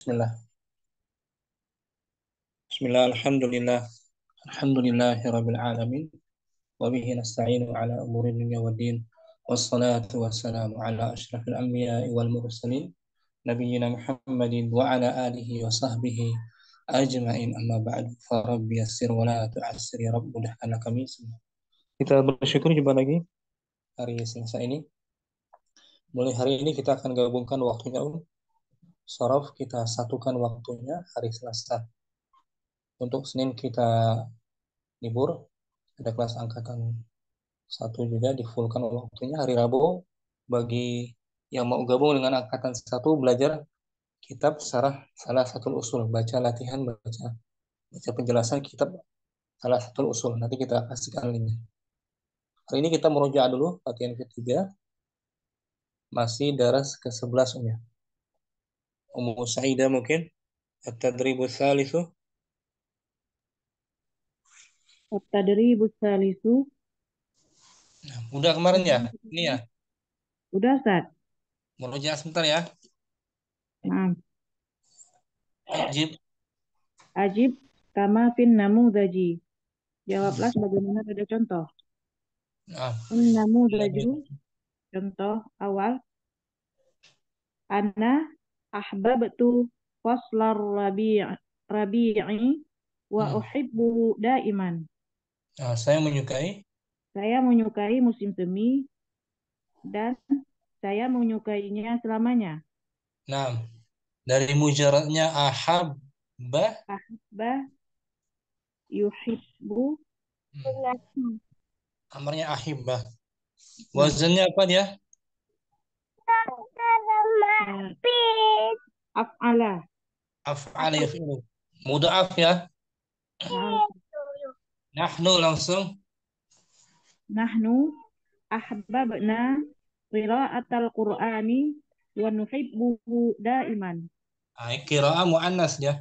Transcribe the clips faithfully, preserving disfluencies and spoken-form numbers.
Bismillah. Bismillah, alhamdulillah. Alhamdulillahirabbil alamin. Wa bihi nasta'inu ala umuri dunya waddin. Wassalatu wassalamu ala asyrafil anbiya'i wal mursalin nabiyyina Muhammadin wa ala alihi wa sahbihi ajma'in, amma ba'du. Fa rabbi yassir wa la tu'assir ya rabb, mudahkanlah kami semua. Kita bersyukur jumpa lagi hari Selasa ini. Mulai hari ini kita akan gabungkan waktunya. Sorof kita satukan waktunya hari Selasa. Untuk Senin kita libur, ada kelas angkatan satu juga di fullkan waktunya. Hari Rabu bagi yang mau gabung dengan angkatan satu belajar kitab Sarah Salah Satu Usul, baca latihan baca baca penjelasan kitab Salah Satu Usul. Nanti kita kasihkan linknya. Hari ini kita merujuk dulu latihan ketiga, masih daras ke sebelas ya. Ummu Saidah mungkin at-tadribus salisu. At-tadribus salisu. Nah, udah kemarin ya? Ini ya. Udah, Ustaz? Merujuk sebentar ya. Maaf. Ajib. Ajib kama fin namudzaji. Jawablah sebagaimana pada contoh. Nah, An-namudaju, contoh awal. Ana ahbabtu faslar rabi' rabi'i wa hmm. uhibbuhu daiman. Nah, saya menyukai Saya menyukai musim semi dan saya menyukainya selamanya. Nah, dari mujaradnya ahabba, Ahabba yuhibbu. hmm, amarnya ahibbah. Nah, Wazannya apa dia? af'ala. Af'al yaf'ulu. Mudha'af ya. Nah, Nahnu langsung. nahnu ahbabna qira'atal Qur'ani wa nuhibbuhu daiman. Ah, qiraah muannas dia.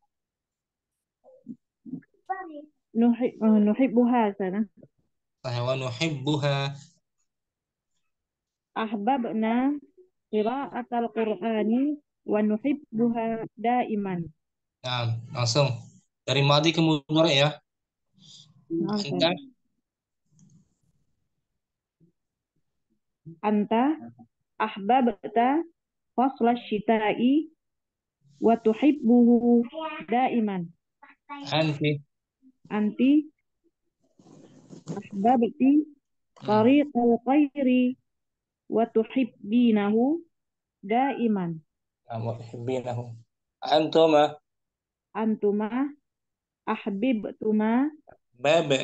Nuhib, uh, nuhibbuha sana. Wa nuhibbuha. Ahbabna qira'atal Qur'ani wa nuhibbuha daiman. Nah, langsung. Dari madi ke mudhari ya. Nah, Anta anta ahbabta fasla syita'i wa tuhibbuhu daiman. anti. Anti ahbabti Hmm. tariqal khairi wa tuhibbinahu daiman. Nah, wa tuhibbinahu. Antuma Antuma ahbibtuma babe.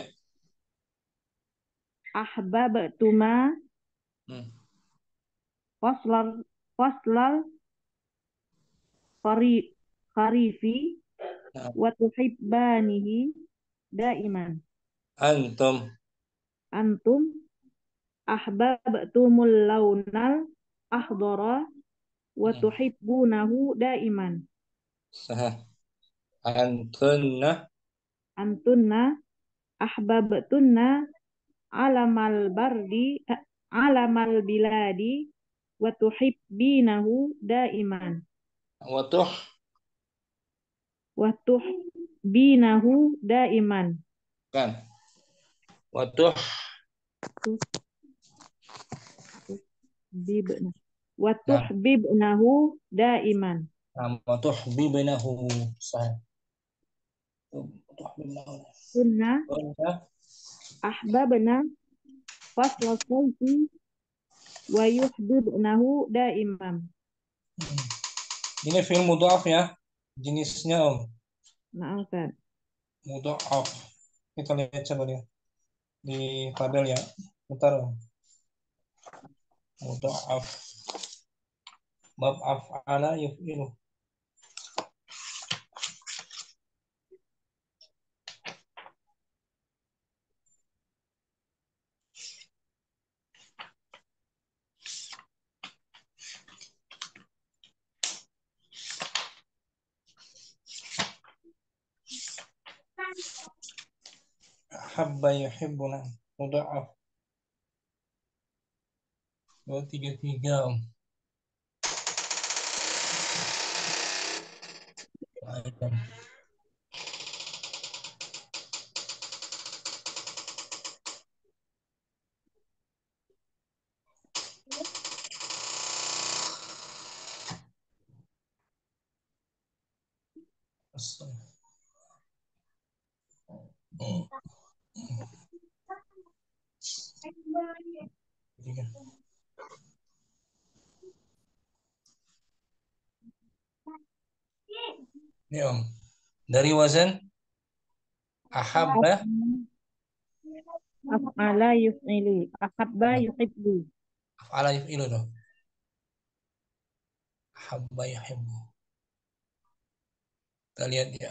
ahbabtuma Hmm. faslal faslal khari kharifi Nah, wa tuhibbanihi daiman. antum. Antum ahbabtumul launal akhdara wa Hmm. tuhibbunahu daiman. Sah. Antunna. Antunna ahbabtunna alamal bardi alamal biladi wa tuhibbinahu daiman. Wa tuh. Wa tuhbinahu daiman. Kan. Wa tuh. Tuh, bibna. Wa Nah, tuhbibnahu daiman. nah, wa tuhibbunahu. Sah. Tuhibbunahu. Kunna Qulna. ahbabna fasla sayfi wa yuhbibnahu daiman. Hmm. Ini film mudhaf ya. Jenisnya Om. Nah, Ustaz. Mudhaf. Kita lihat coba dia di tabel ya. Bentar Om. Mudhaf. Bab af'ala yuf'ilu. Habba yuhibbuna. Mudhaf. dua tiga tiga Om. Ini Om. Dari wazan ahabba, Af'ala yuf'ilu. Ahabba yuhibbu. af'ala yuf'ilu tuh. Ahabba yuhibbu. Kita lihat ya.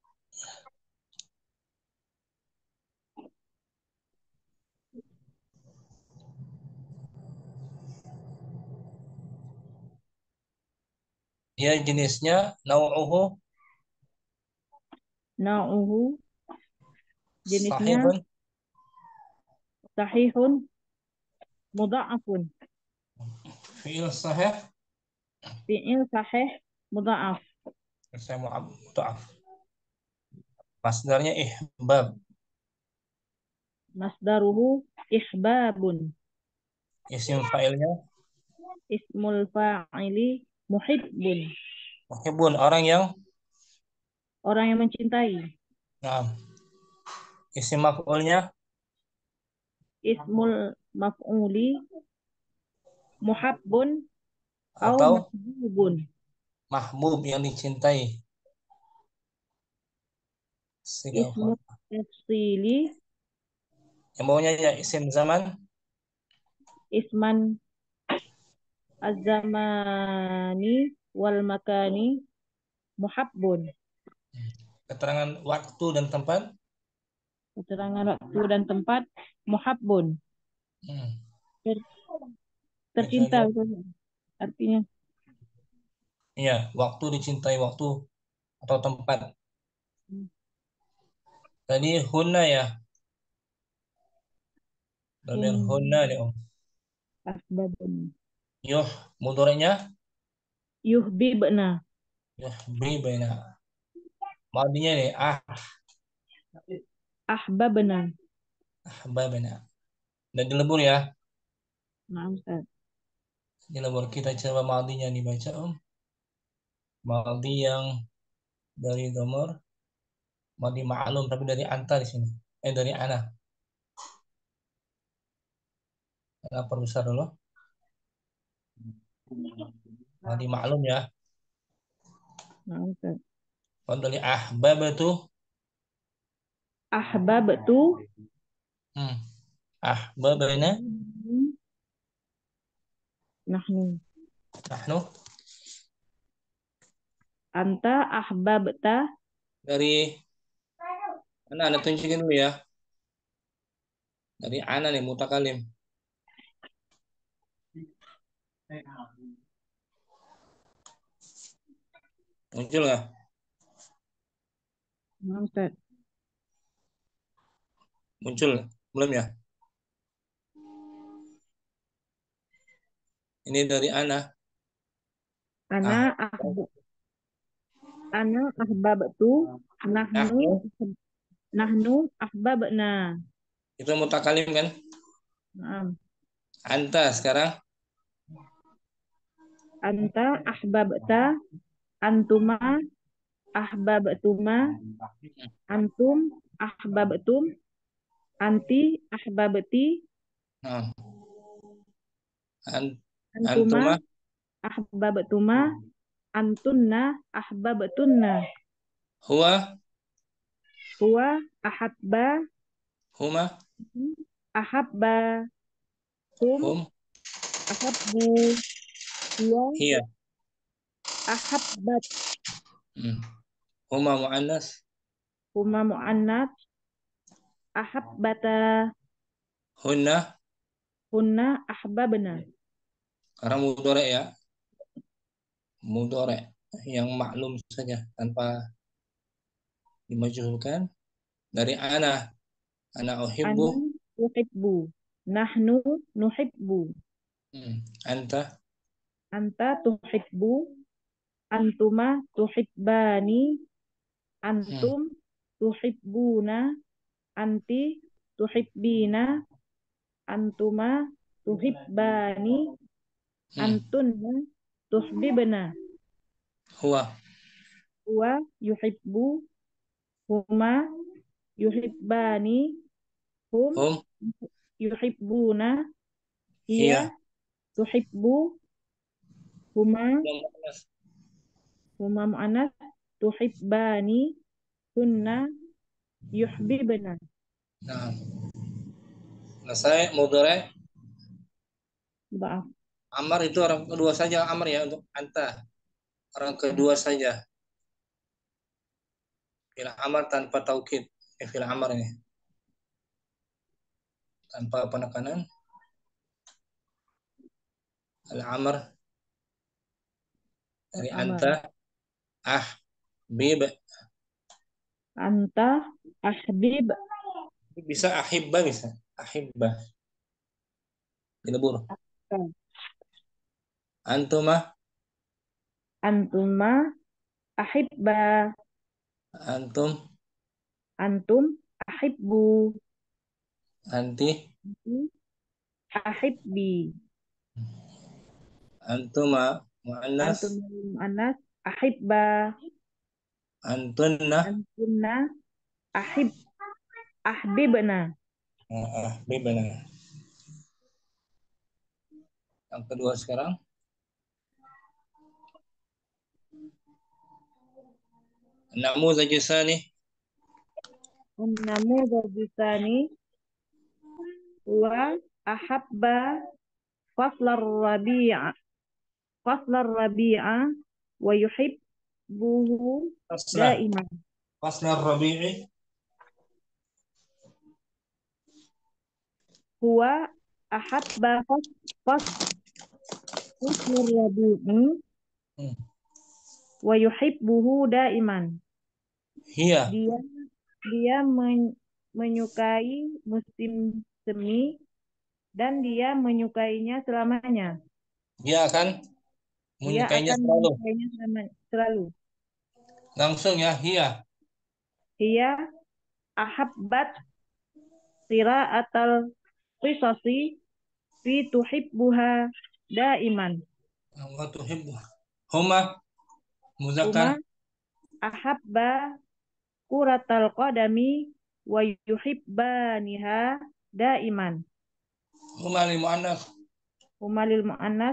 Dia jenisnya nau'uhu Nau'uhu jenisnya sahihun, sahihun mudha'afun. fi'il sahih, Fi'il sahih mudha'af. saya mau mu'af. Masdarnya ihbab, Masdaruhu ihbabun. isim fa'ilnya Ismul fa'ili muhibbun. muhibbun, orang yang Orang yang mencintai. nah, isim maf'ulnya Ismul maf'uli muhabbun au atau mahbubun. mahbub yang dicintai. Siga Ismul tafsili yang bawahnya ya isim zaman, isman az-zamani wal makani muhabbun. keterangan waktu dan tempat. Keterangan waktu dan tempat muhabbun. Hmm. Ter- Bisa tercinta lihat. artinya. Iya, waktu dicintai waktu atau tempat. Tadi hunna ya. Damir Hmm. hunna nih Om. Asbabun. Yuh, mudorenya Yuhbibna. yuh bi baina. Madinya nih ah, Ahbabna. ahbabana. Dan dilebur ya. Nah, Ustaz. Dilebur kita coba madinya dibaca Om. Madi yang dari nomor, madi ma'lum tapi dari anta di sini. Eh dari ana. Ana perbesar dulu. Madi ma'lum ya. Nah, Ustaz. Kalau dari ahbab itu Ahbabtu hmm, ahbabana nahnu. nahnu Anta ahbabta dari ana ana tunjukin dulu ya. Dari ana nih mutakalim. Muncul nggak? Nah, Ustaz. Muncul belum ya? Ini dari ana. Ana Ah, ahbab ana ahbabtu nahnu nahnu nahnu ahbabna. itu mutakalim kan? Nah, Anta sekarang anta ahbabta antuma ahbabtuma antum ahbabtum anti ahbabti nah, an, antuma antuma ahbabtuma antunna ahbabtunna. huwa Huwa ahabba huma ahabba hum hum ahabbu huwa hiya. ahabbat. Hmm. Huma muannas Huma mu'annats ahabbata hunna hunna ahbabna. karena mudore ya. Mudore yang maklum saja tanpa dimajhulkan. Dari ana ana uhibbu. Ana uhibbu nahnu nuhibbu Hmm. Anta anta tuhibbu antuma tuhibbani Hmm. Antum tuhibbuna, anti tuhibbina, antuma tuhibbani, Hmm. antunna tuhibbina. Huwa. Huwa yuhibbu, huma yuhibbani, hum Hum. yuhibbuna, hiya Hiya. tuhibbu, huma Yang muannas. huma mu'annas, tuhibbani, hunna yuhibbuna. Nah. Selesai. Mudhari. Maaf. Amar itu orang kedua saja. Amar ya untuk anta. Orang kedua saja. Fi'il amar tanpa taukid. Eh, fi'il amar ini. Tanpa penekanan. Al-amr dari Amar. anta. Ah. Bib. Anta ahbib, Bisa ahibba bisa. Ahibba. Dilebur. Antuma. antuma ahibba, Antum. antum ahibbu, Anti. ahibbi, Antuma. Muannas. antum mu'annas ahibba, Antunna. antunna ahib ahbibna. Ah, bibna. Yang kedua sekarang. Namuzaj tsani. An-namudhaj tsani wa ahabba faslar rabi'a, faslar rabi'a wa yuhibbuhu Faslah. da'iman. Faslah rabi'i. Huwa ahabba fas fas faslar rabi'i Hmm. wa yuhibbuhu da'iman. Hiya. Dia dia men- menyukai musim semi dan dia menyukainya selamanya. Dia akan Dia menyukainya akan selalu. menyukainya selama- selalu. Langsung ya, hiya. Dia ahabbat qira'atal qisasi fi tuhibbuha daiman. Wa tuhibbu. Huma muzakkar. Huma ahabba kuratal qadami wa yuhibbaniha daiman. Huma lil muannas. Huma lil mu'annas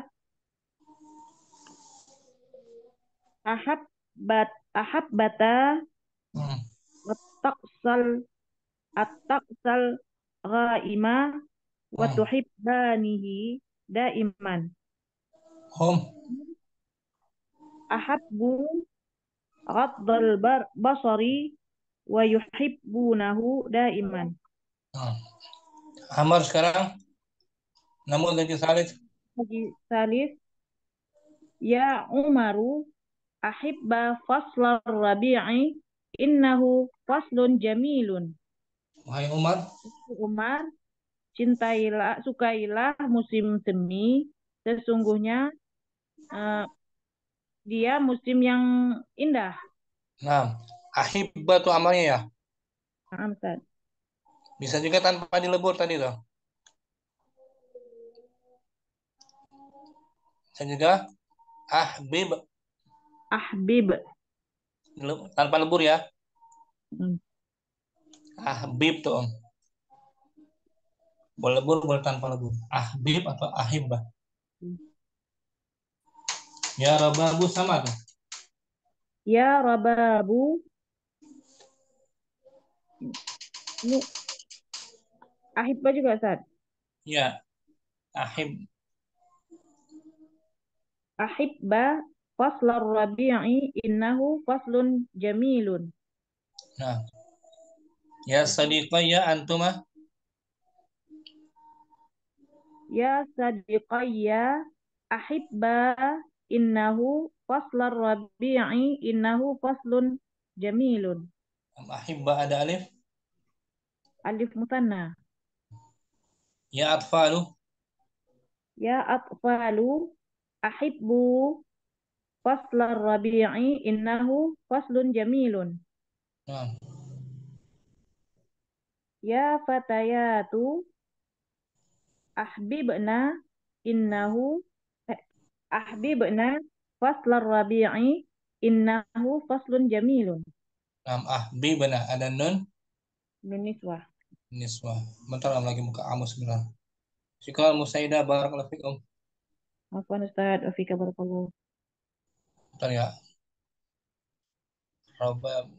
ahabbat ahabbata Hmm. at-taqsal at-taqsal ghaima wa Hmm. tuhibbanihi daiman. Hum. Ahabbu ghaddal bar- basari wa yuhibbunahu daiman. Hmm. Amar sekarang. Namuzaj tsalits. Lagi salis, ya Umaru ahibba faslar rabi'i innahu faslun jamilun. Wahai Umar. Umar, cintailah, sukailah musim semi, sesungguhnya eh, dia musim yang indah. Nah, ahibba itu amarnya ya. Nah, Ustaz. Bisa juga tanpa dilebur tadi tuh. Bisa juga ahbib Ahbib. Le- tanpa lebur ya. Hmm. Ahbib tuh Om. Boleh lebur, boleh tanpa lebur. Ahbib atau ahibba. Ya Rabbabu sama tuh. Ya Rababu, ini ahibba juga Ustaz. Ya, ahib. Ahibba faslar rabi'i innahu faslun jamilun. Nah, ya sadiqayya antuma. Ya sadiqayya ahibba innahu faslar rabi'i innahu faslun jamilun. Ahibba ada alif. Alif mutanna. Ya atfalu. Ya atfalu ahibbu faslar rabi'i innahu faslun jamilun. Nah, Ya fatayatu ahbibna innahu eh, ahbibna faslar rabi'i innahu faslun jamilun. nam ah bi benar ada nun Nun niswah. niswa. Bentar am lagi muka amus benar. Syukran Musaidah barakallahu fikum. Afwan Ustaz, Afika barakallahu. Bentar ya. Robab.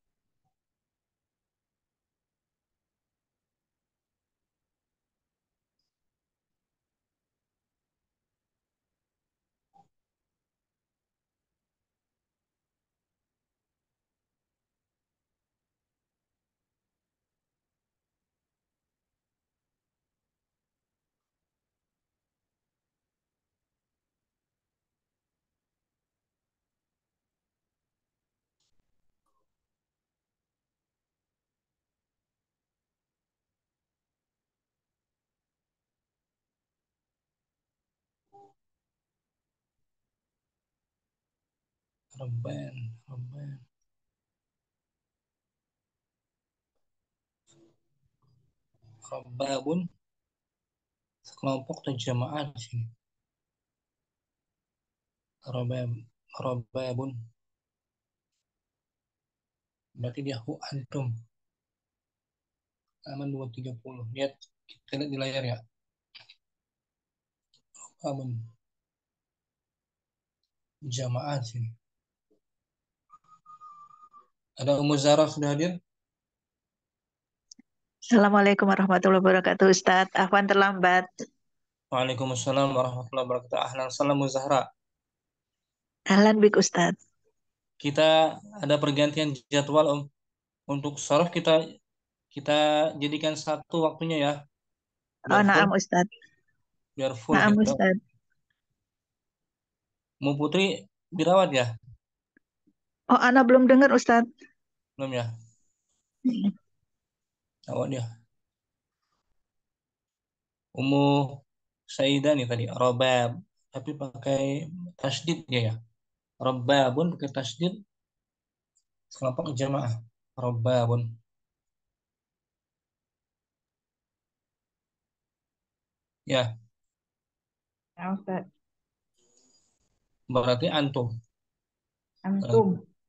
Robban. Robban. Robbabun. Sekelompok atau jamaah di sini. Robab. Robbabun. Berarti dia hu antum. Halaman dua ratus tiga puluh. Lihat, kita lihat di layar ya. Robbabun. Jamaah di sini. Ada Ummu Zara sudah hadir? Assalamualaikum warahmatullahi wabarakatuh, Ustadz. Afwan terlambat. Waalaikumsalam warahmatullahi wabarakatuh. Ahlan salam Zahra. Ahlan bik, Ustadz. Kita ada pergantian jadwal Om. Untuk sorof kita kita jadikan satu waktunya ya. Oh, Biar full, naam, Ustadz. biar full Naam, kita. Ustadz. Mu Putri dirawat ya? Oh, Ana belum dengar, Ustadz. Belum ya? Rawat dia. Ummu Saidah nih tadi, Robab. Tapi pakai tasdid dia ya. Robabun pakai tasdid. Kelompok jamaah. Robabun. Ya, Ya Ustaz. berarti antum. Antum.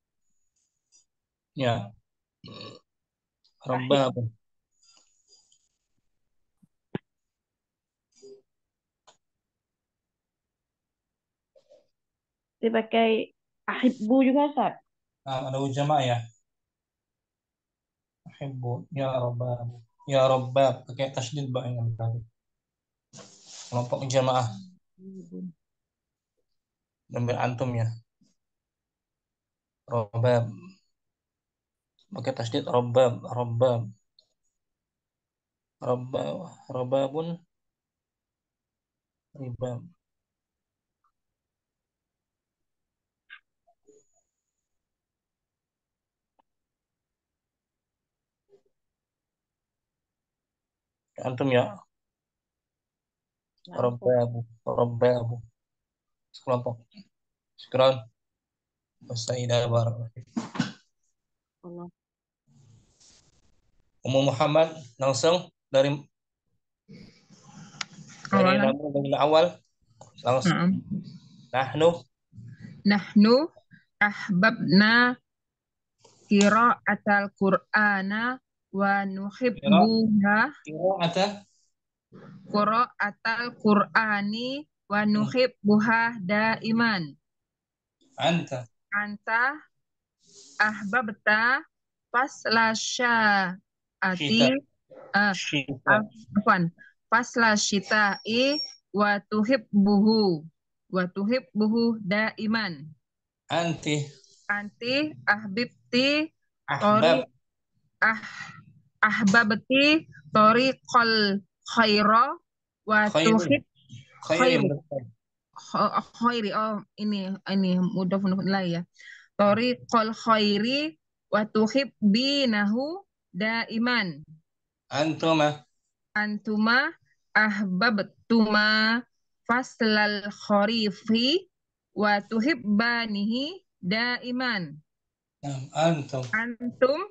Ya, Ahib. Robabun. Dipakai ahibbu juga Ustaz. Nah, ada jamaah ya. Ahibbu. Ya Robab. Ya Robab. Pakai tasdid banyak tadi. Kelompok jamaah. Ambil antum ya. Robab. Pakai tasdid Robab. Robab. Robab. Robabun. Ribab. Antum ya. Ya Ustaz. Robbabu. Robbabu. Sekelompok. Syukran. Wasaidah barakallahu. Allah. Ummu Muhammad langsung dari dari Awalan. nama dari awal langsung. Naam. Nahnu Nahnu ahbabna qira'atal Qur'ana wa nuhibbuha qira'ata qira'atal Qur'ani wa nuhibbuha daiman. anta Anta ahbabta fasla syaati syita ah syita afwan fasla syita'i wa tuhibbuhu wa tuhibbuhu daiman. anti Anti ahbibti tori ahbab ah ahbabti toriqal khaira wa khairin tuhib khairin khairi Kh- khairi oh ini ini mudah mudah ya toriqal khairi wa tuhibbinahu daiman. antuma Antuma ahbabtuma faslal kharifi wa tuhibbanihi daiman. Nam, antum Antum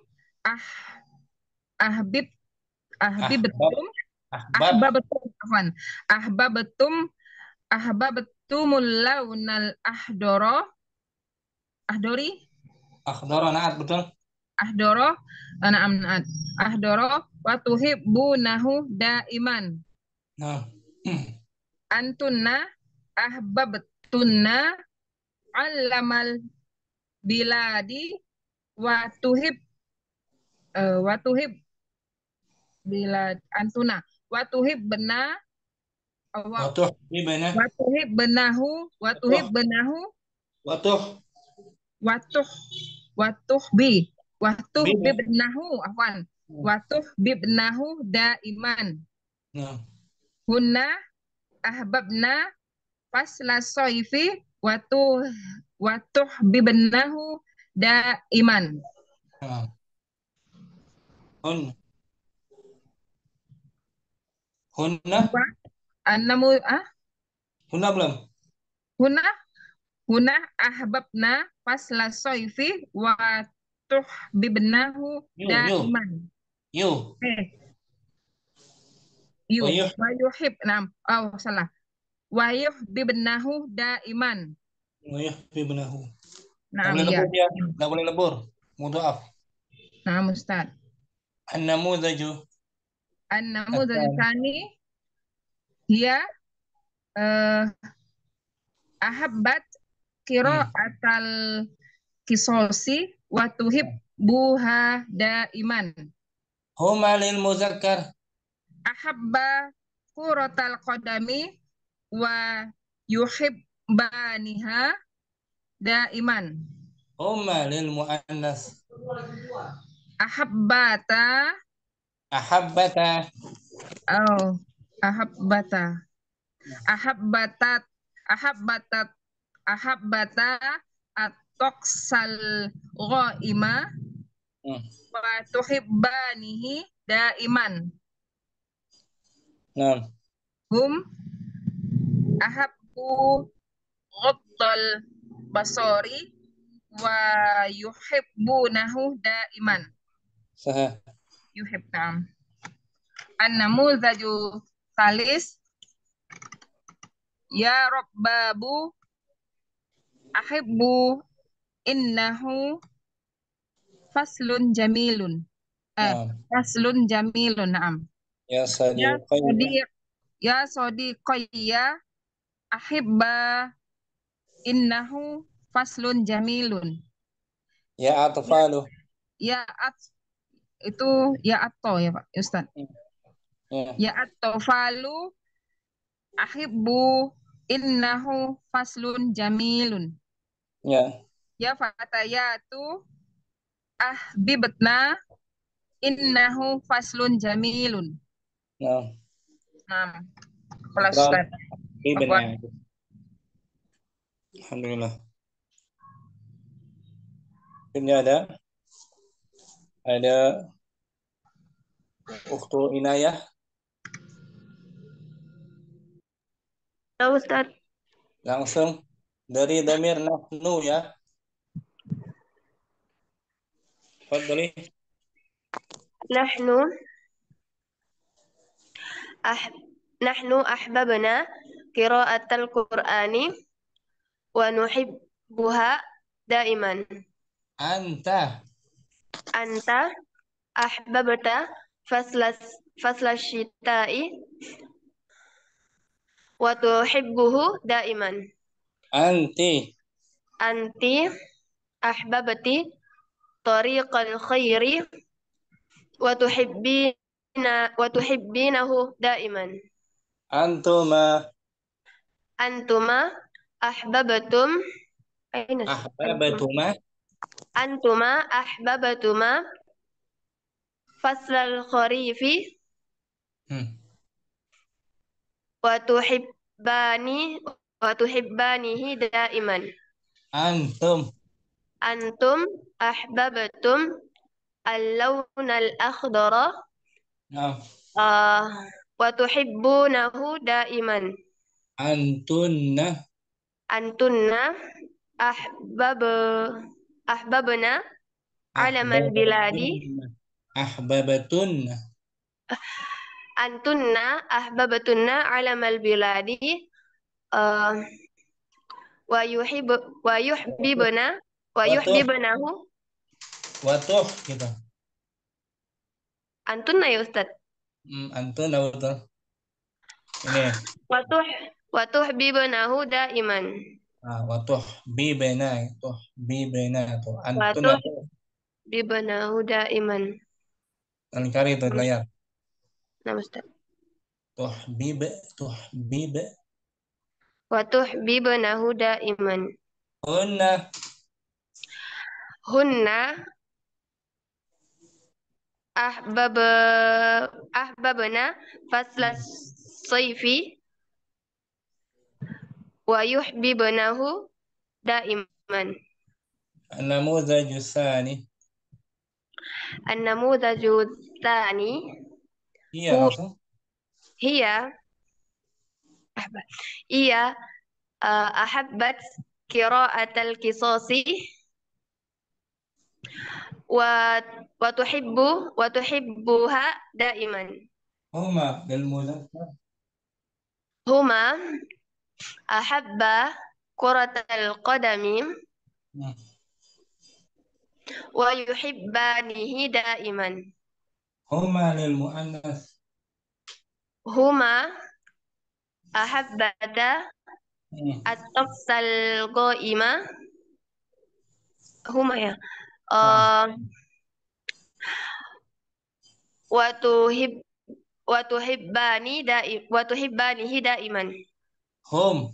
ah ahbib Ahbab. ahbibtum Ahbab. ahbabtum afwan ahbabtum ahbabtumul launal ahdoro ahdori Akhdara naat betul. ahdoro na'am na'at ahdoro wa tuhibbunahu daiman Nah. antunna ahbabtunna allamal biladi wa tuhib eh, wa tuhib bilad antuna wa tuhib bena wa Watuh bibana. wa tuhib benahu wa tuhib benahu Watuh watuh watuh bi watuh bibana. bibnahu afwan watuh bibnahu daiman Nah. hunna ahbabna fasla soifi watuh watuh bibnahu daiman. Nah. Hun. Hunna. Apa? Anamu ah Hunna belum? huna huna ahbabna fasla soifi watuh bibnahu Yu, yu. daiman. Yu. Eh, yu Wayuh. wayuhib nam oh salah wayuh bibnahu daiman. Wayuh bibnahu. Nggak Naam boleh ya. lebur dia. Nggak boleh lebur. Mudhaf. Naam Ustaz. An-namudhaju. An-namudhaj Asan. tsani hiya eh ahabbat Hmm. qira'atal kisosi wa tuhibbuha daiman. Huma lil muzakkar. Ahabba kuratal qadami wa yuhibbaniha daiman. Huma lil muannas. Ahabbata Ahabbata. oh ahabbata ahabbatat ahabbatat ahabbata at-toksal ghaima Hmm. wa tuhibbanihi daiman. Nah. Hum ahabbu ghaddal basari wa yuhibbunahu daiman. Sahih. Yuhibbam. An-namuzaju talis ya rabbabu ahibbu innahu faslun jamilun. Eh, Nah. faslun jamilun, na'am. Ya Ya sadiqai. sodiq, ya sodiqayya ahibba innahu faslun jamilun. Ya atfalu. Ya at itu ya atto ya Pak Ustaz. Ya. Ya at-tofalu ahibbu innahu faslun jamilun. Ya. Ya fatayatu ahbibna innahu faslun jamilun. Nah. Nah, kelas Ikram. Ustaz. Ibna. Afwan. Alhamdulillah. Ini ada ada Ukhtu Inayah. Tahu Ustaz. Langsung dari damir nahnu ya. Fadli. Nahnu ah nahnu ahbabna qira'atal Qur'ani wa nuhibbuha daiman. Anta. Anta ahbabta faslas faslas syita'i wa tuhibbuhu daiman. Anti. Anti ahbabti tariqal khairi wa tuhibbina wa tuhibbinahu daiman. Antuma. Antuma ahbabtum aina antum Ahbabatuma. antuma ahbabatuma faslal kharifi Hmm. wa tuhibbani wa tuhibbanihi daiman. Antum. Antum ahbabtum al-lawn al-akhdara Nah. uh, wa tuhibbunahu daiman. Antunna. Antunna ahbab ahbabna alamal biladi Ahbabatun. Antunna ahbabatunna alamal biladi uh, wa yuhib wa yuhbibna wa Watuh. yuhbibnahu. Watuh gitu. Antunna ya Ustaz. Hmm, antun apa tuh? Ini. Watuh watuh bibnahu daiman. Ah, watuh bibena itu bibena tuh. Antun Watuh apa? bibnahu daiman. Kalian cari itu di layar. Nah, Ustaz. Tuh bib tuh bib. Watuh bibnahu daiman. Hunna. Hunna ahbab ahbabna fasla sayfi wa yuhbibnahu daiman. النموذج الثاني An-namudhaju tsani iya hu langsung hiya iya uh, ahabbat qira'atal qisasi wa wa tuhibbu wa tuhibbuha daiman. هما للمذكر Huma ahabba kuratal qadami Hmm. wa yuhibbanihi daiman. هما للمؤنث Huma ahabbata Hmm. at-tafsal qaima. Huma ya. Ah. Uh, wa tuhib wa tuhibbani da'i wa tuhibbanihi daiman. هم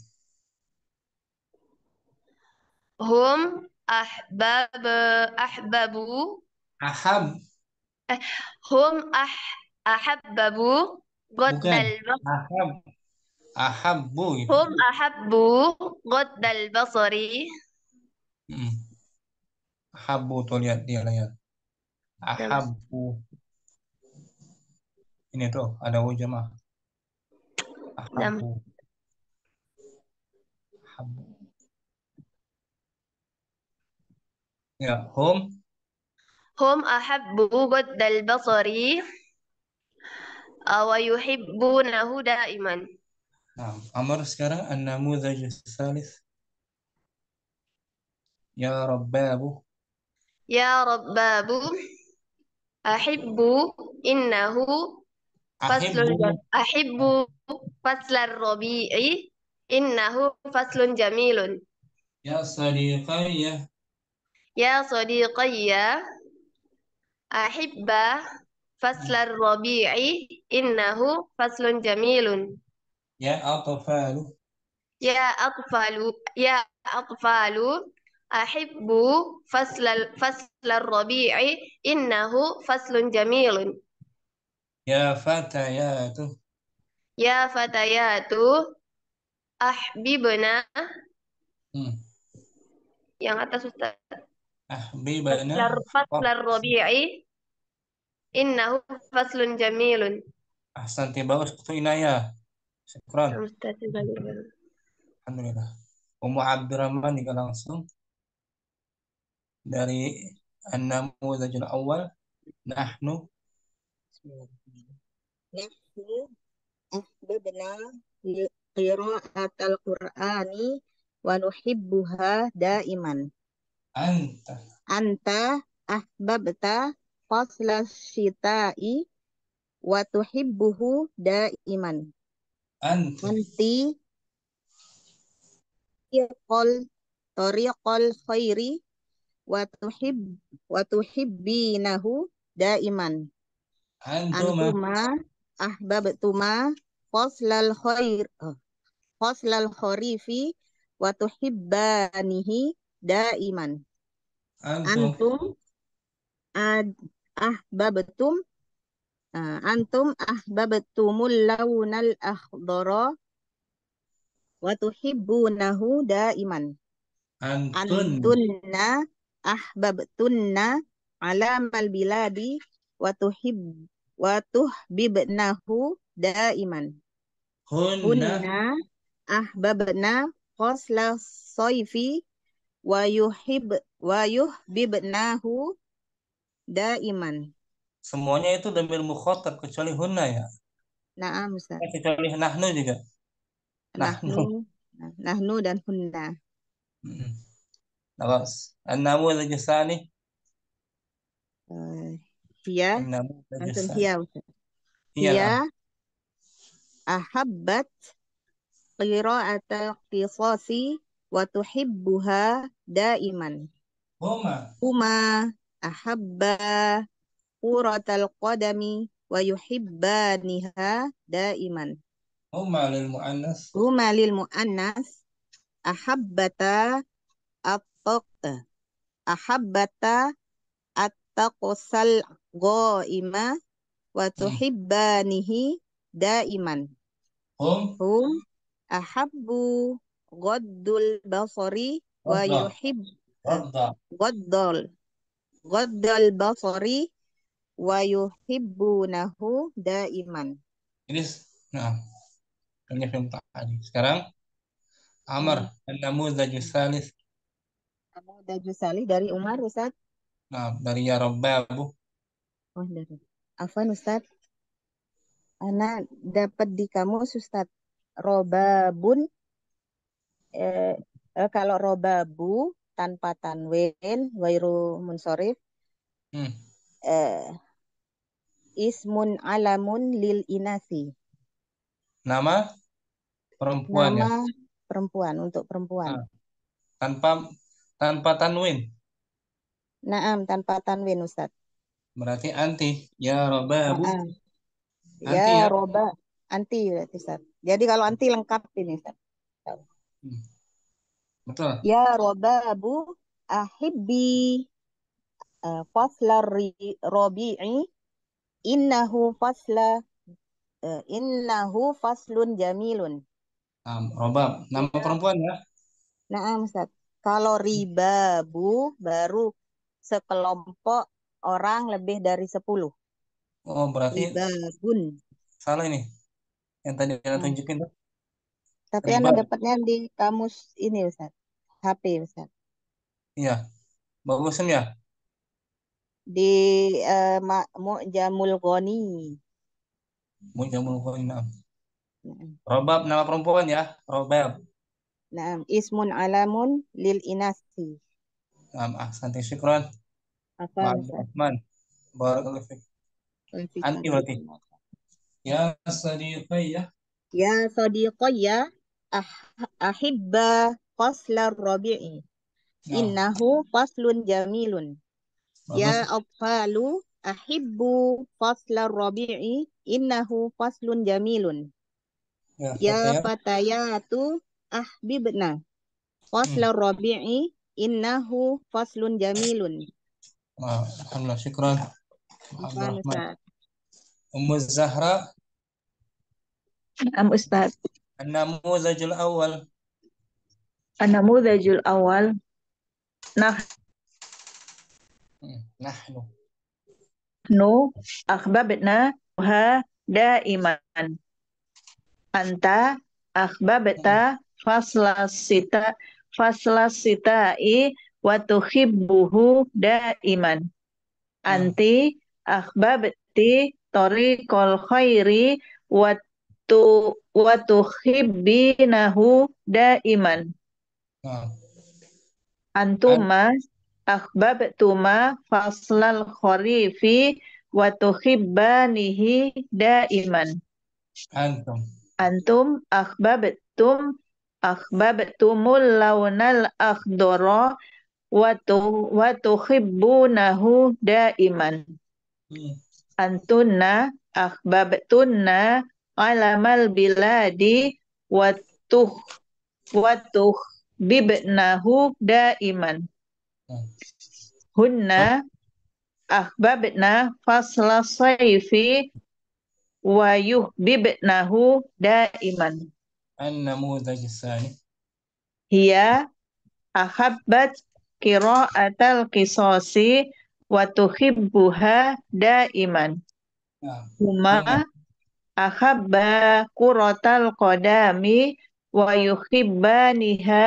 Hum ahbab ahbabu أحب hum ah ahabbabu bukan ghaddal bas أحب أحبu gitu. hum ahabbu ghaddal basari. Hmm. Ahabbu tuh lihat dia layar. Nama Ahabbu ini tuh ada wujud mah. nama Ahabbu Ahabbu ya hum hum ahabbu ghaddal basari wa yuhibbunahu daiman. nah Amr sekarang an-namudhaj tsalits ya rabbabu Ya rabbabu ahibbu innahu faslun ahibbu jam- ahibbu faslar rabi'i innahu faslun jamilun. ya sadiqayya Ya sadiqayya ahibba faslar rabi'i innahu faslun jamilun. ya atfalu Ya atfalu ya atfalu ahibbu faslal faslar rabi'i innahu faslun jamilun. ya fatayatu Ya fatayatu ahbibna hmm. yang atas Ustaz. ahbibana Faslar oh faslar rabi'i innahu faslun jamilun. ahsanti bagus itu Inaya syukran Ustaz alhamdulillah Ummu Abdurrahman juga langsung dari an-namudhajul awal nahnu Nahnu ahbabna qira'atal Qur'ani wa nuhibbuha daiman. anta Anta ahbabta fasla syita'i wa tuhibbuhu daiman. anti Anti tariqal tariqal khairi wa tuhib wa tuhibbinahu daiman. antuma Antuma ahbabtuma faslal khair oh, faslal kharifi wa tuhibbanihi daiman. antum Antum ad, ahbabtum uh, antum ahbabtumul launal akhdara wa tuhibbunahu daiman. antun Antunna ahbabtunna alamal biladi wa tuhib wa tuhbibnahu daiman. hunna Hunna ahbabna fasla soifi wa yuhib wa yuhbibnahu daiman. semuanya itu dhamir mukhatab kecuali hunna ya. Naam Ustaz. Eh, kecuali nahnu juga. Nahnu. Nahnu, nah, nahnu dan hunna. Mm. Terus an-namudhaj tsani, Eh, Hiya, an-namudhaj antum tsani. hiya Ustaz. Iya, Hiya nah. ahabbat qira'atal qisasi wa tuhibbuha daiman. Huma. Huma ahabba quratal qadami wa yuhibbaniha daiman. Huma lil muannas. Huma lil muannas ahabbata at-taq ahabbata at-taqsal ghaima wa Hmm. tuhibbanihi daiman. Hum Hum ahabbu ghaddul basari wa radda. yuhib Radda. ghaddal ghaddal basari wa yuhibbunahu daiman. Ini nah, ini film tadi. Sekarang Amr, Hmm. an-namudhaj tsalits. Kamu udah salih dari Umar Ustaz? Nah, dari ya rabbabu. Oh dari. Afwan Ustaz. Ana dapat di kamus Ustaz. Robabun eh, eh, kalau robabu tanpa tanwin wairu munsorif Hmm. eh, ismun alamun lil inasi. Nama perempuan ya. Nama perempuan untuk perempuan. Nah, tanpa tanpa tanwin. Naam tanpa tanwin Ustaz. Berarti anti. Ya rabbabu. Naam. Anti Ya ya. roba anti berarti Ustaz. Jadi kalau anti lengkap ini Ustaz. Hmm. Betul. Ya robabu ahibbi uh, fasla ri- robi'i innahu fasla uh, innahu faslun jamilun. Nah, robab. Nama Ya. perempuan ya. Naam Ustaz. Kalau ribabu baru sekelompok orang lebih dari sepuluh. Oh, berarti Ribabun. salah ini. Yang tadi kita Nah, tunjukin tuh. tapi Riba. Anda dapatnya di kamus ini Ustaz. H P Ustaz. Iya. Bagus ya. Di uh, Mu'jamul Ghani. Mujamul Ghainam. Nah, Robab nama perempuan ya. Robab. nah, ismun alamun lil inasi. Nah, ahsanti syukran. Apa Ma'al Ustaz? Rahman. Barakallahu fiik. Anti berarti. Ya sadiqai ya. Ya sadiqayya ah, ahibba faslar rabi'i. Nah, Innahu faslun jamilun. Ya bagus. atfalu ahibbu faslar rabi'i. Innahu faslun jamilun. Ya, Ya fatayat. fatayatu ahbibna Hmm. faslar rabi'i. Innahu faslun jamilun. Nah, alhamdulillah syukran. Apa Abdurrahman. Ustaz? Ummu Zahra. Naam Ustaz. An-namuzajul awal. An-namudhajul awal. Nah, Hmm. Nahnu. nu akhbabna ha daiman. Anta akhbabta fasla sita fasla sitai wa tuhibbuhu daiman. Anti akhbabti tariqal khairi wa tu wa tuhibbinahu daiman. Nah, Antuma akhbabtuma faslal kharifi wa tuhibbanihi daiman. antum. Antum akhbabtum akhbabtumul launal akhdara wa tu wa tuhibbunahu daiman. Hmm. Antunna akhbabtunna alamal biladi wa tuh wa tuhibnahu daiman. Hmm. Hunna akhbabna fasla sayfi wa yuhbibnahu daiman. An-namuzaj tsani. Hiya ahabbat qira'atal qisasi wa tuhibbuha daiman. Nah, Huma huma. ahabba quratal qadami wa yuhibbaniha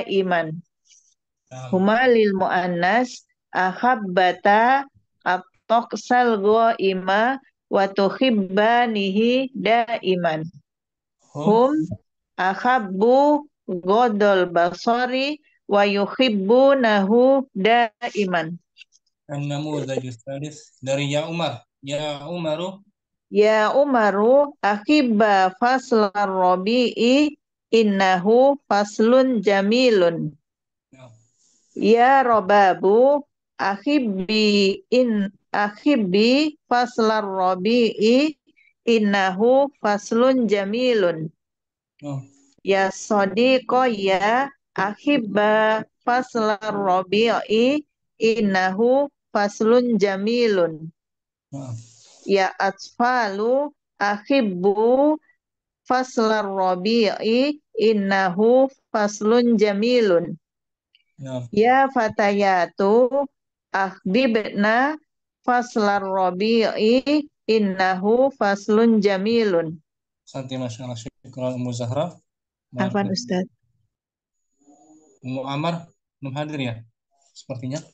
daiman. Nah, Huma lil muannas ahabbata at toksal ima wa tuhibbanihi daiman. Hum. Hum akhabbu godol basari wa yuhibbunahu daiman. An-namudhaj tsalits dari Ya Umar. Ya Umaru. Ya Umaru akhibba faslar rabi'i innahu faslun jamilun. Ya. Ya Robabu akhibbi in akhibbi faslar rabi'i innahu faslun jamilun. Oh. Ya sodiqo ya akhibba faslar rabi'i innahu faslun jamilun. Nah. Ya atfalu akhibbu faslar rabi'i innahu faslun jamilun. Ya. Ya fatayatu akhbibna faslar rabi'i innahu faslun jamilun. Santi Masya Allah. Syukran Ummu Zahra. Afwan Maaf. Ustaz. Ummu Amar belum hadir ya? Sepertinya.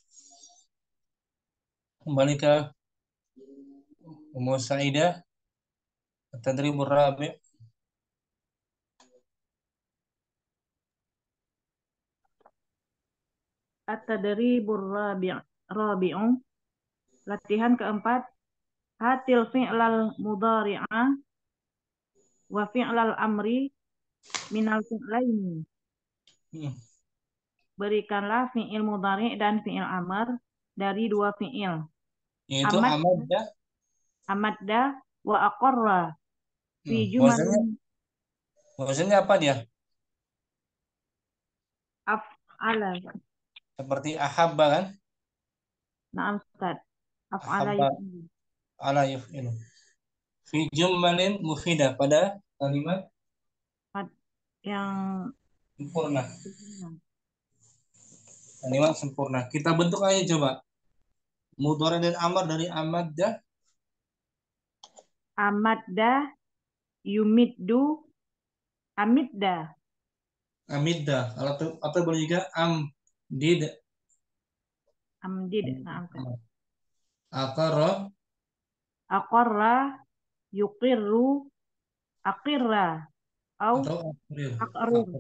Kembali ke Ummu Saidah. At-tadribur rabi'. At-tadribur rabi' rabi'u. Latihan keempat. Hatil fi'lal mudhari'a wa fi'lal amri minal fi'laini. Hmm. Berikanlah fi'il mudhari' dan fi'il amr dari dua fi'il. Yaitu Amat amadda. amadda wa aqarra fi Hmm. Wazannya, jumalin wazannya apa dia? af'ala. Seperti ahabba kan? Na'am Ustaz. Af'ala Ahabba yuf'il. ala yuf'ilu. Fi jumalin mufidah pada kalimat Yang sempurna. Kalimat sempurna. Kita bentuk aja coba. Mudhari dan amar dari amadda. amadda yumiddu amidda. Amidda. Atau, atau boleh juga amdid. Amdid. Na'am Ustaz. Aqarra. Aqarra yuqirru aqirra au Atau aqrir. aqrir.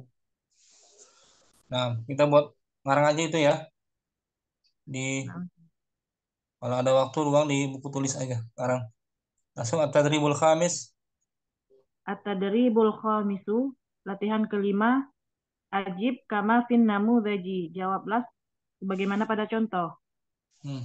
Nah, kita buat ngarang aja itu ya. Di Na'am. Kalau ada waktu luang di buku tulis aja sekarang. Langsung at-tadribul khamis. At-tadribul khamisu. Latihan kelima. Ajib kama fin namudzaji. Jawablah sebagaimana pada contoh. Hmm.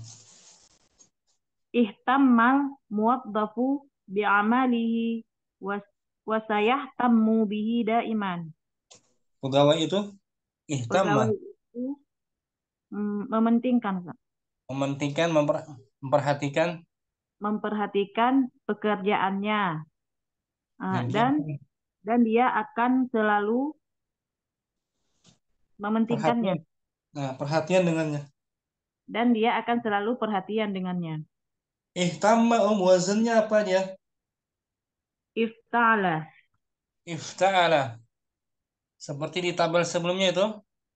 Ihtammal muwaddafu bi'amalihi was wasayahtammu bihi daiman. Pegawai itu ihtamma, Pegawai itu mm, mementingkan Ustaz. mementingkan, memper, memperhatikan, memperhatikan pekerjaannya. Uh, dan dia dan dan dia akan selalu mementingkannya. perhatian. Nah, perhatian dengannya. Dan dia akan selalu perhatian dengannya. Ihtamma, om wazannya apa dia? Ifta'ala. Ifta'ala. Seperti di tabel sebelumnya itu.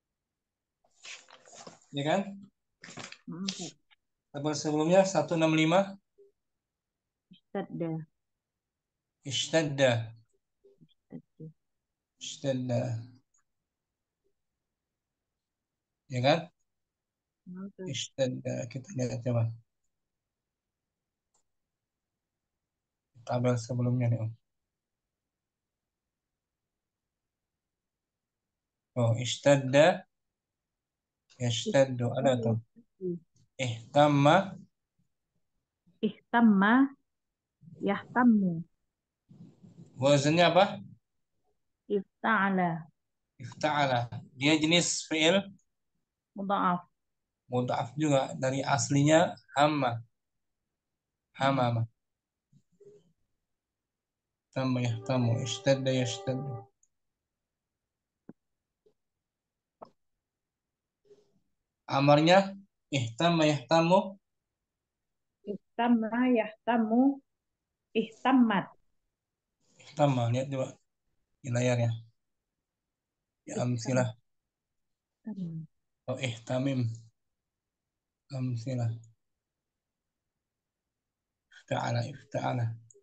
Ya kan? Hmm, Tabel sebelumnya seratus enam puluh lima. Istadda. Ishtadda. Ishtadda. Ya kan? Ishtadda. Kita lihat coba. Tabel sebelumnya nih, om. Oh, ishtadda. Ishtaddu. Ada tuh. Ihtamma. Ihtamma yahtammu. Wazannya apa? Ifta'ala. Ifta'ala. Dia jenis fi'il Mudha'af. mudha'af juga dari aslinya hamma. Hamama. Tamma yahtamu. Ishtadda yashtaddu. Amarnya ihtamma yahtamu. Ihtamma yahtammu ihtammat. Ihtamma. Lihat coba di layarnya. Ya amsilah. Oh ihtamim. Amsilah. Ifta'ala, ifta'ala.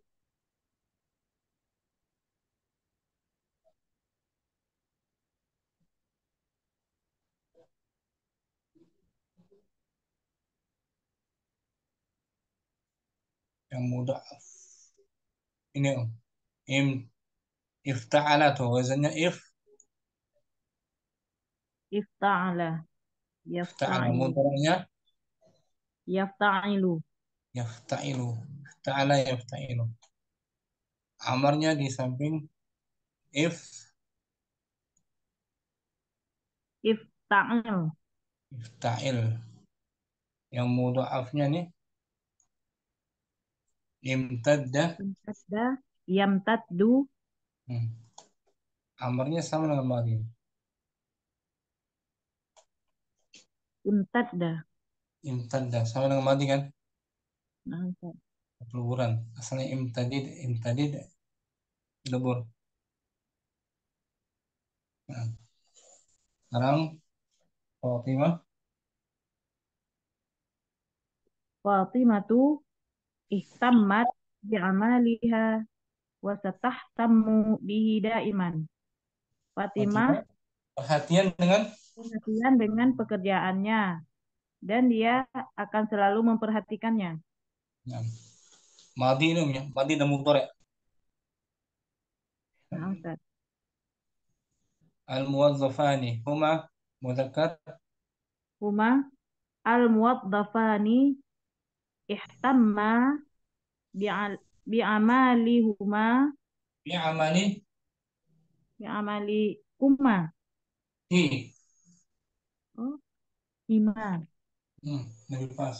Yang mudah. Ini om. Im, ifta'ala tuh wazannya if. Ifta'ala. Ifta'ala. Yafta'ilu. Mudoranya Yafta'ilu. yafta'ilu. Ifta'ala yafta'ilu. Amarnya di samping if. Ifta'il. Ifta'il. Yang mudha'afnya nih imtadda. Yamtadda. Yamtaddu. Hmm. Amarnya sama dengan madi. Imtadda. Imtadda sama dengan madi kan? Nah, Ustaz. Peluburan. Asalnya imtadid, imtadid lebur. Nah, sekarang Fatimah. Fatimatu ihtammat bi'amaliha wa satahtammu bihi daiman. Fatimah Fatimah perhatian dengan perhatian dengan pekerjaannya dan dia akan selalu memperhatikannya. nah, madi ini ya, madi dan mudhari'. Nah, Ustaz. Al-muwazzafani huma mudzakkar Huma al-muwaddafani ihtamma bi'al- bi'amalihuma bi amali bi'amali kuma. hi. Oh, hima. Hmm, lebih pas.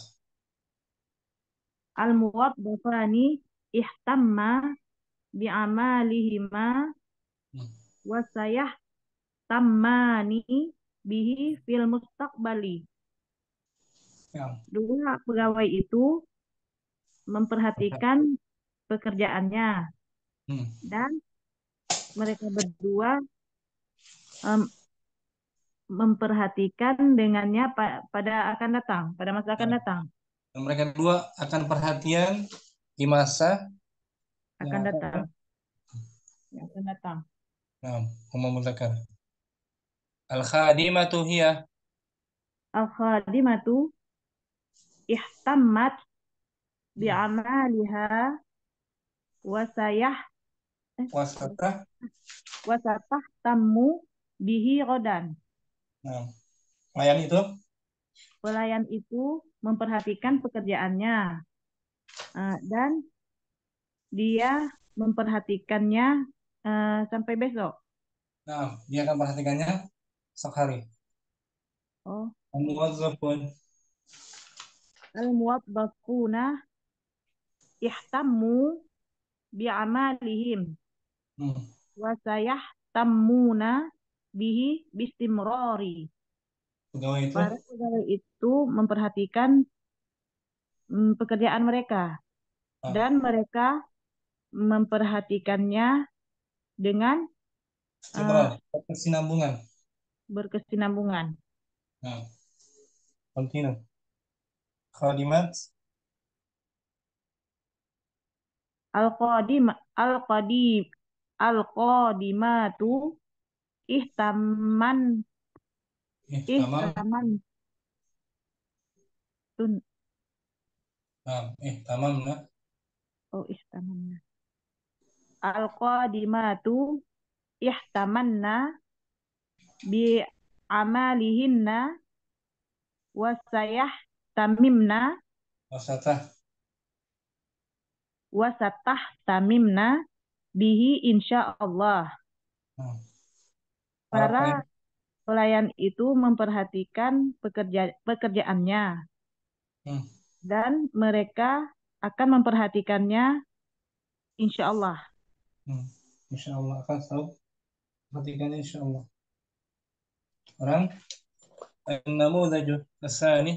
Al-muwaddafani ihtamma bi'amalihima Hmm. wa sayahtammani bihi fil mustaqbali. Ya. Dua pegawai itu memperhatikan pekerjaannya Hmm. dan mereka berdua em, memperhatikan dengannya pa- pada akan datang, pada masa akan datang, Dan mereka dua akan perhatian di masa akan yang datang, akan yang akan datang. nah, huma mudzakkar. Al-khadimatu hiya Al-khadimatu ihtammat hmm. bi'amaliha wa sayah eh, wasata. wa satahtammu bihi ghadan. Nah, pelayan itu Pelayan itu memperhatikan pekerjaannya eh, dan dia memperhatikannya eh, sampai besok. nah, dia akan perhatikannya sekali. Oh, Al-muwazzafun al-muwaddafuna ihtammu bi'amalihim hmm. wa sayahtammuna bihi bistimrari. Pegawai itu Para pegawai itu memperhatikan mm, pekerjaan mereka nah, dan mereka memperhatikannya dengan eh, istimrar, kesinambungan. berkesinambungan. Nah, continue. Khadimat Al-qadim al-qadim al-qadimatu ihtaman ihtamam ihtaman tun nah, ihtamam nah. oh ihtamanna al-qadimatu ihtamanna bi amalihinna wa sayahtamimna Wasatah wa satahtamimna bihi insyaallah. nah. Para Para pelayan pelayan itu memperhatikan pekerja pekerjaannya hmm. dan mereka akan memperhatikannya insyaallah. Hmm. Insyaallah akan tahu perhatikannya insyaallah. Orang an-namudhaju as-sani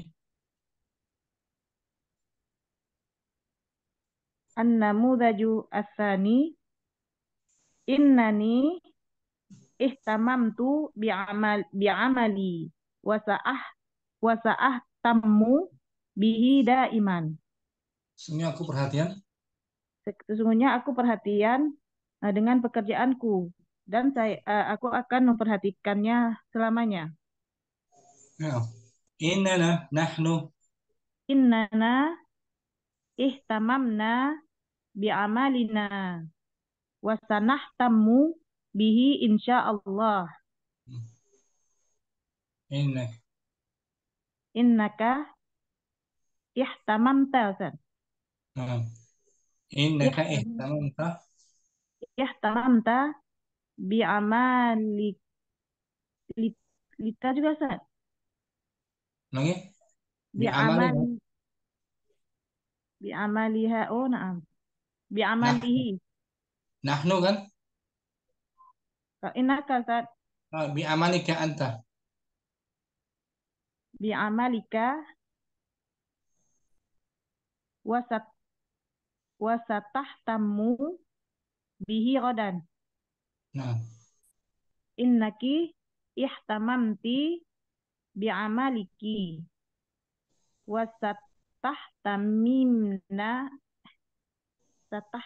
An-namudhaju as-sani innani ihtamamtu bi'amal bi'amali wa sa'ah wa sa'ah tammu bihi daiman. Sesungguhnya aku perhatian. Sesungguhnya aku perhatian eh, dengan pekerjaanku dan saya eh, aku akan memperhatikannya selamanya. Ya. Innana nahnu. Innana ihtamamna bi'amalina wa sanahtammu bihi insyaallah. Inna. Innaka ihtamamta Ustaz. Nah. Innaka Ihtam- ihtamamta. ihtamamta bi'amali li- lita juga Ustaz. Lagi. Bi'amal Bi'amaliha. bi'amaliha oh na'am. Nah, Bi'amalihi. nahnu kan? Innaka Ustaz Ah, bi'amalika anta. bi'amalika wasat wasatahtammu bihi ghadan. Nah. Innaki ihtamamti bi'amaliki wasatahtamimna satah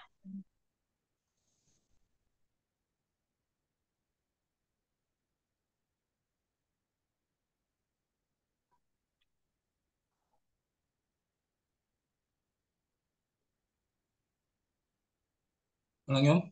Ulang Om.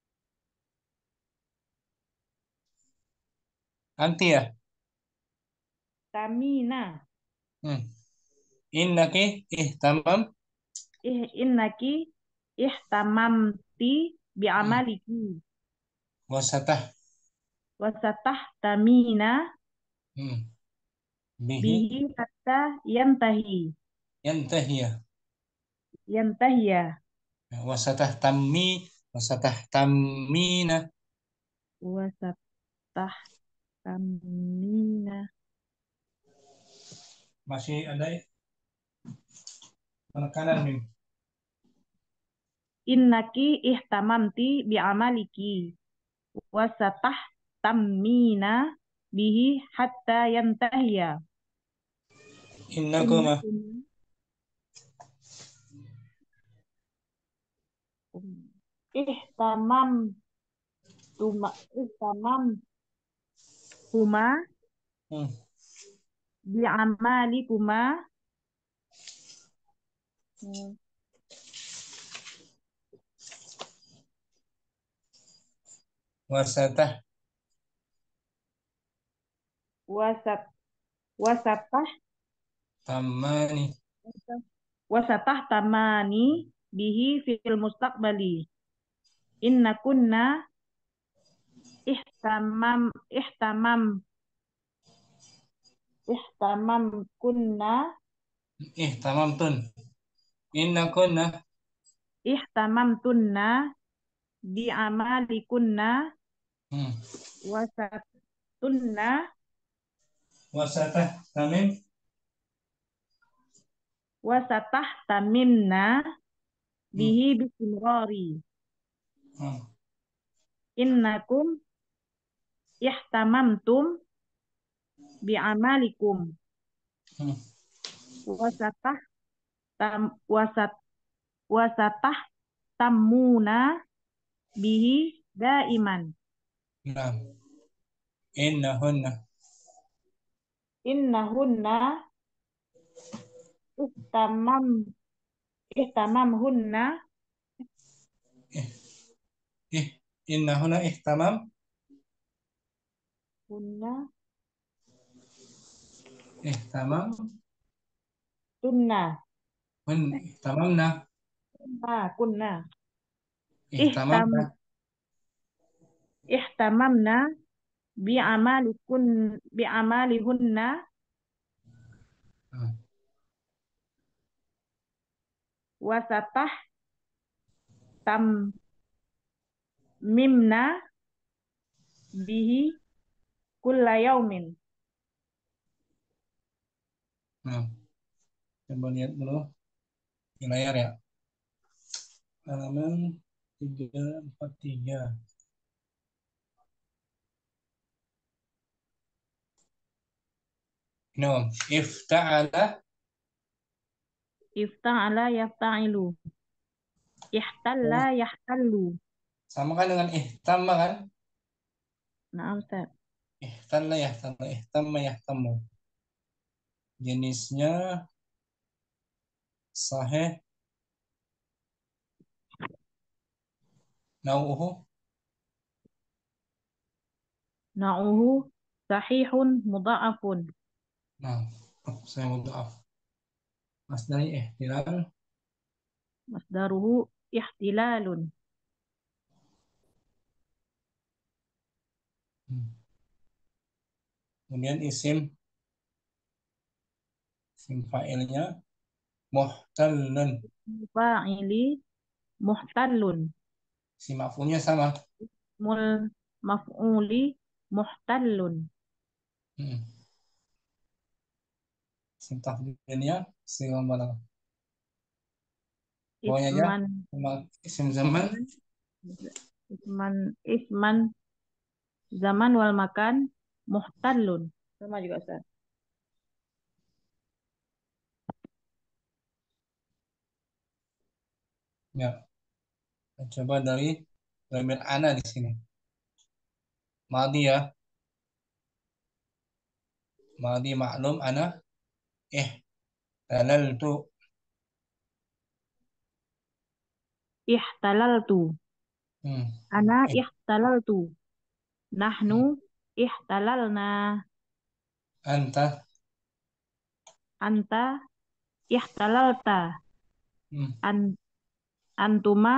Anti ya. tamina. Hmm. Innaki ihtamam. Ih innaki ihtamamti Hmm. bi'amaliki Wasatah. wasatahtamina Hmm. Bihi. bihi hatta yantahi Yantahiya. yantahiya Wasatah tammi. Wasatah tammina. wasatahtamina. Masih ada penekanan mim. Innaki ihtamamti bi'amaliki wasatahtamina bihi hatta yantahiya. Innakuma. Ihtamam tuma ihtamam tuma Hmm. bi'amalikuma Wasatah. wasat wasatah Tamani. wasatah tamani bihi fil mustaqbali. Inna kunna ihtamam ihtamam ihtamam kunna Ihtamamtun. Innakunna. ihtamam tunna bi amali kunna Hmm. wasatunna Wasatah tamim. wasatah tamimna Hmm. bihi bisimrari. Hmm. Innakum ihtamamtum bi amalikum Hmm. wasatah tam wasat wasatah tamuna bihi daiman. Nah. Innahunna. Innahunna ihtamam ihtamamhunna Eh, eh, innahunna ihtamam. hunna Ihtamam. tunna Hun. Ihtamamna. kunna kunna ihtam Ihtamamna. ihtamamna bi amalikun bi amalihunna Hmm. wasatah tam mimna bihi kulla yaumin. Nah. Coba lihat dulu di layar ya. Halaman tiga empat tiga. No, ifta'ala Ifta'ala yafta'ilu. Ihtalla Oh, yahtallu. sama kan dengan ihtamma kan? Nah, Ustaz. Ihtalla yahtamma, ihtamma yahtammu. Jenisnya sahih, nau'uhu. Na'uhu sahihun mudha'afun. Nah, saya mau maaf. Masdarnya ihtilal. Masdaruhu ihtilalun. Hmm. Kemudian isim, isim fa'ilnya muhtallun. Fa'ili muhtallun. Isim maf'ulnya sama. Mul maf'uli muhtallun. Hmm. Isim tafdilnya isim mana? Pokoknya aja Isman sama isim zaman. isman isman zaman wal makan muhtallun. Sama juga Ustaz. Ya, coba dari Ramil ana di sini. Madi ya, madi maklum ana eh talal tu. Ihtalaltu. Hmm. Ana Eh, ihtalaltu. Nahnu hmm. ihtalalna. Anta. Anta ihtalalta. Hmm. An antuma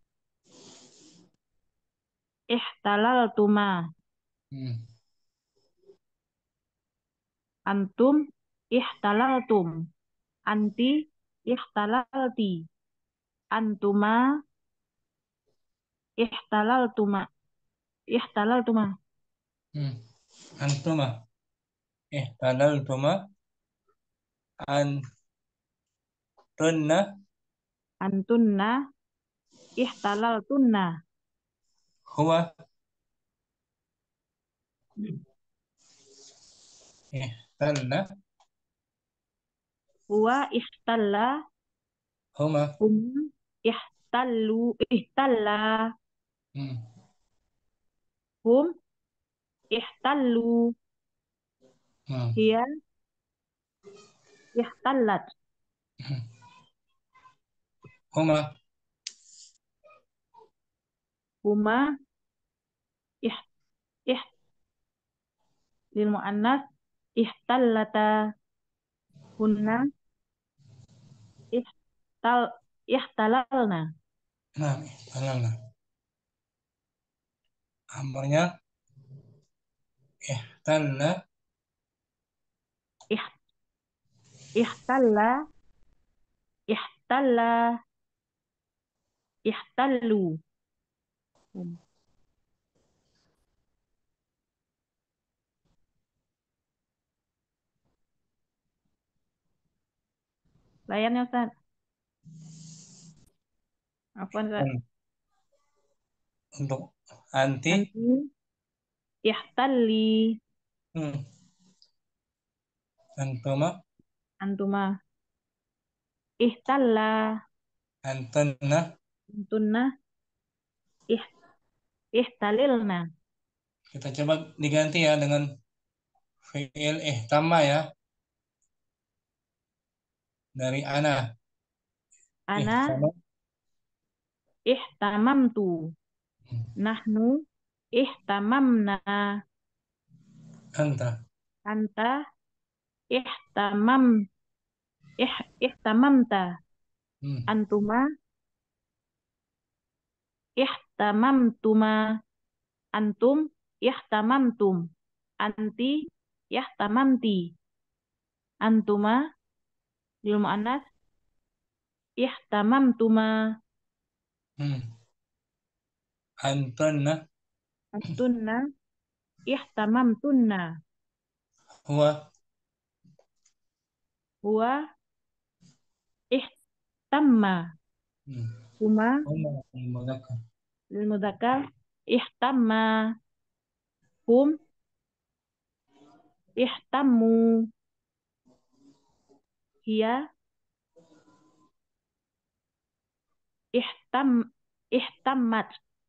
ihtalaltuma. Hmm. Antum ihtalaltum. Anti ihtalalti. Antuma ihtalaltuma. Ihtalaltuma. Hmm. Antuma eh talal tuma antunna Antunna ihtalaltunna. huwa eh talna Huwa ihtalla. huma. Hum ihtallu. Ihtalla. Hmm. Hum ihtallu. Hmm. Hiya ihtallat. Huma Huma ih ih lil muannas ihtallata. Hunna ihtal ihtalalna. nah talal amrnya eh talna Ih ihtalla ihtalla ihtallu. Hum. Layarnya Ustaz. Afwan Ustaz. untuk anti. Anti ihtalli. Hmm. Antuma Antuma ihtalla. antunna. Antunna ih ihtalilna. Kita coba diganti ya dengan fi'il ihtama ya dari ana Ana ihtama. ihtamamtu. Nahnu ihtamamna. Anta. Anta ihtamam ih ihtamamta. Hmm. Antuma ihtamamtuma. Antum ihtamamtum. Anti ihtamamti. Antuma lil muannas ihtamamtuma. Hmm. Antunna Antunna ihtamamtunna. huwa. Huwa ihtamma. Hmm. Huma Huma al-mudzakkar. lil mudzakkar ihtamma. Hum ihtammu. Hiya ihtam ihtammat.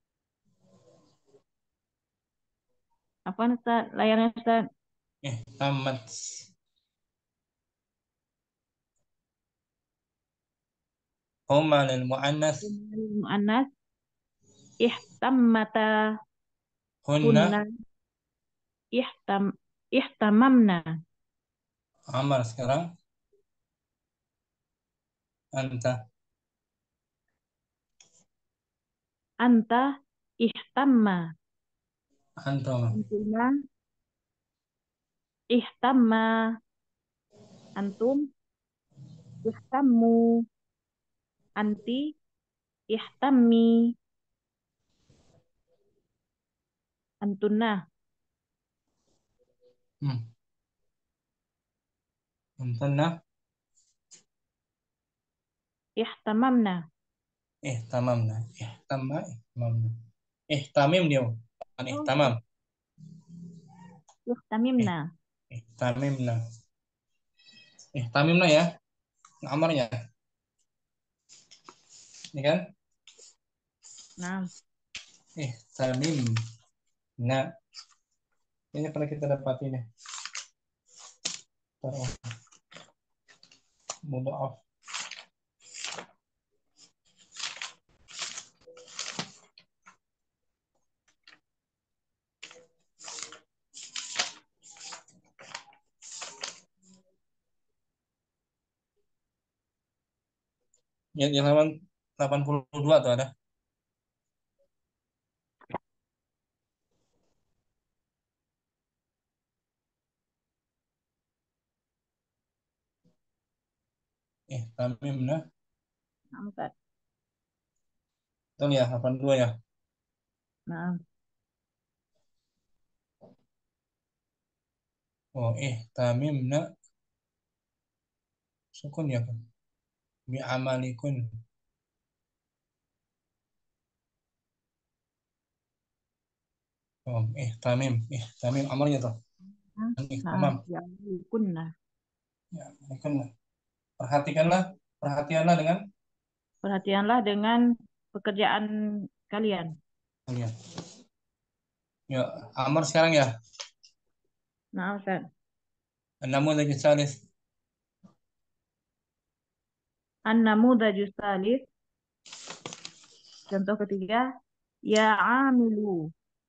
Apa Ustaz? Layarnya Ustaz. ihtammat. Huma lil muannas. Muannas ihtammata Hunna. kunna ihtam ihtamamna. Amal sekarang. Anta. Anta ihtamma. Antum. Antuma ihtamma. Antum ihtammu. Anti ihtammi. Antunna Hmm. Antunna. ihtamamna. Ihtamamna. Ihtamma. Ihtamamna. Ihtamim dia. Bukan Oh, ihtamam. ihtamimna. Ihtamimna. Ihtamimna ya. Amarnya. Ini kan? Nah, Ihtamimna. Ini pernah kita dapat ini. Taruh. Mudhaf. Ya, di halaman delapan puluh dua tuh ada. Ihtamimna. nah Ustaz. Betul ya, delapan puluh dua ya. Nah, Oh, ihtamimna. Sukun ya kan? Bi amalikun. Oh, ihtamim. Ihtamim amarnya tuh. nah, Ihtamam. ya kunna. Ya, kan. Perhatikanlah, perhatianlah dengan Perhatianlah dengan pekerjaan kalian. kalian. Ya, amar sekarang ya. Nah, Ustaz. Namun lagi salis. An-namudhaju tsalits. Contoh ketiga, ya amilu.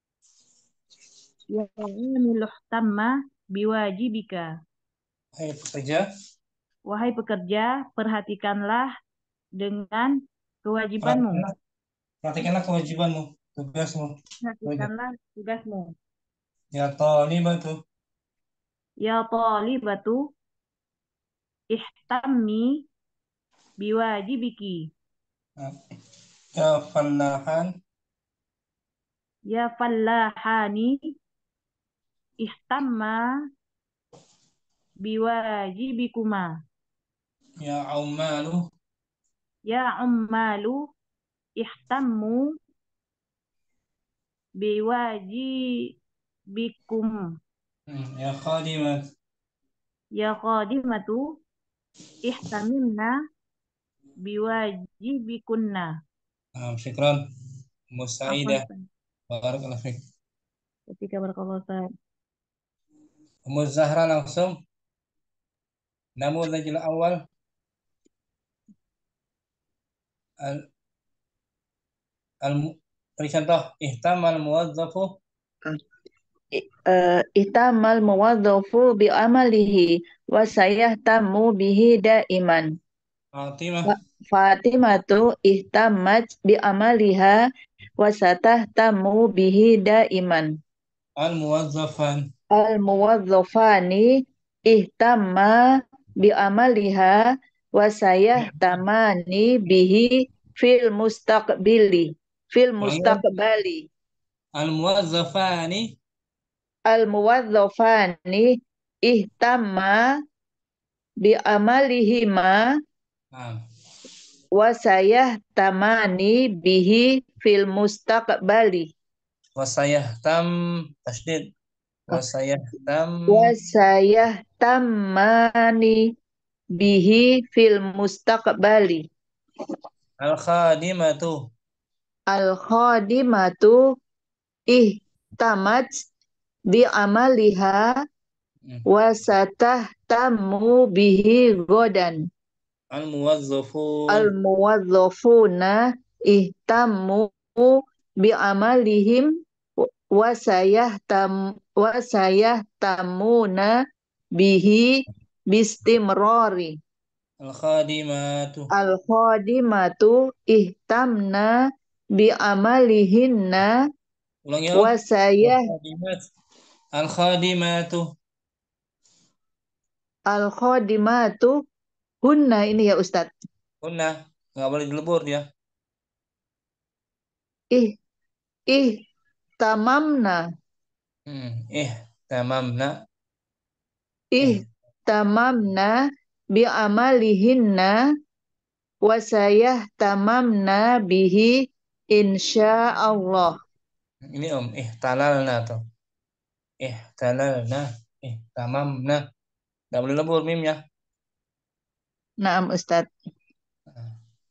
Ya amilu ihtamma biwajibika. Hai pekerja, Wahai pekerja, perhatikanlah dengan kewajibanmu. perhatikanlah, perhatikanlah kewajibanmu, tugasmu. Perhatikanlah tugasmu. Ya talibatu. Ya talibatu ihtammi biwajibiki. Ya fallahan. Ya fallahani ihtamma biwajibikuma. Ya ummalu. Ya ummalu ihtammu biwajibikum. Hmm, Ya khadimat. Ya qadimatu ihtamimna biwajibikunna. Nah, syukran. Apa Musaidah. Ustaz? Barakallahu fiik. Ketika barakallahu Ustaz. Ummu Zahra langsung. Namudhajul awal. Al al beri contoh. Ihtamal muwadzafu. Eh, ihtamal muwadzafu bi amalihi wa sayahtamu bihi daiman. Fatimah. Fa- Fatimatu ihtammat bi amaliha wa satahtamu bihi daiman. Al muwadzafan. Al muwadzafani ihtamma bi amaliha wa sayahtamani bihi fil mustaqbili fil mustaqbali. Al muwazzafani. Al muwadzafani ihtamma bi amalihima Nah, wa sayahtamani bihi fil mustaqbali. wasayahtam tasdid. Wasayahtam. Wa sayahtamani bihi fil mustaqbali. Al-khadimatu. Al-khadimatu ihtamat bi amaliha Hmm. wa satahtamu bihi godan. Al-muwazzafun. Al-muwazzafuna ihtamu bi amalihim wa sayahtam wa sayahtamuna bihi bistimrari. Al-khadimatu. Al-khadimatu ihtamna bi amalihinna Ulang ya. wa sayah Al-khadimat. Al-khadimatu. al-khadimatu hunna ini ya Ustadz. Hunna. Nggak boleh dilebur dia. Ih ih tamamna Hmm. Eh, tamamna. ih Eh, tamamna bi amalihinna wa sayah tamamna bihi insyaallah. ini om. Eh, talalna tuh. Eh, talalna. Eh, tamamna. Nggak boleh lebur mimnya. Naam Ustadz. Nah,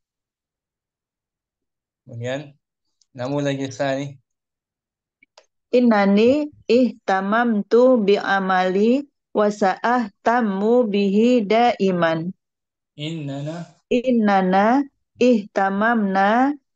kemudian, namun lagi sani. Innani ihtamamtu bi amali wa sa'ah tamu bihi daiman. Innana. Innana ihtamamna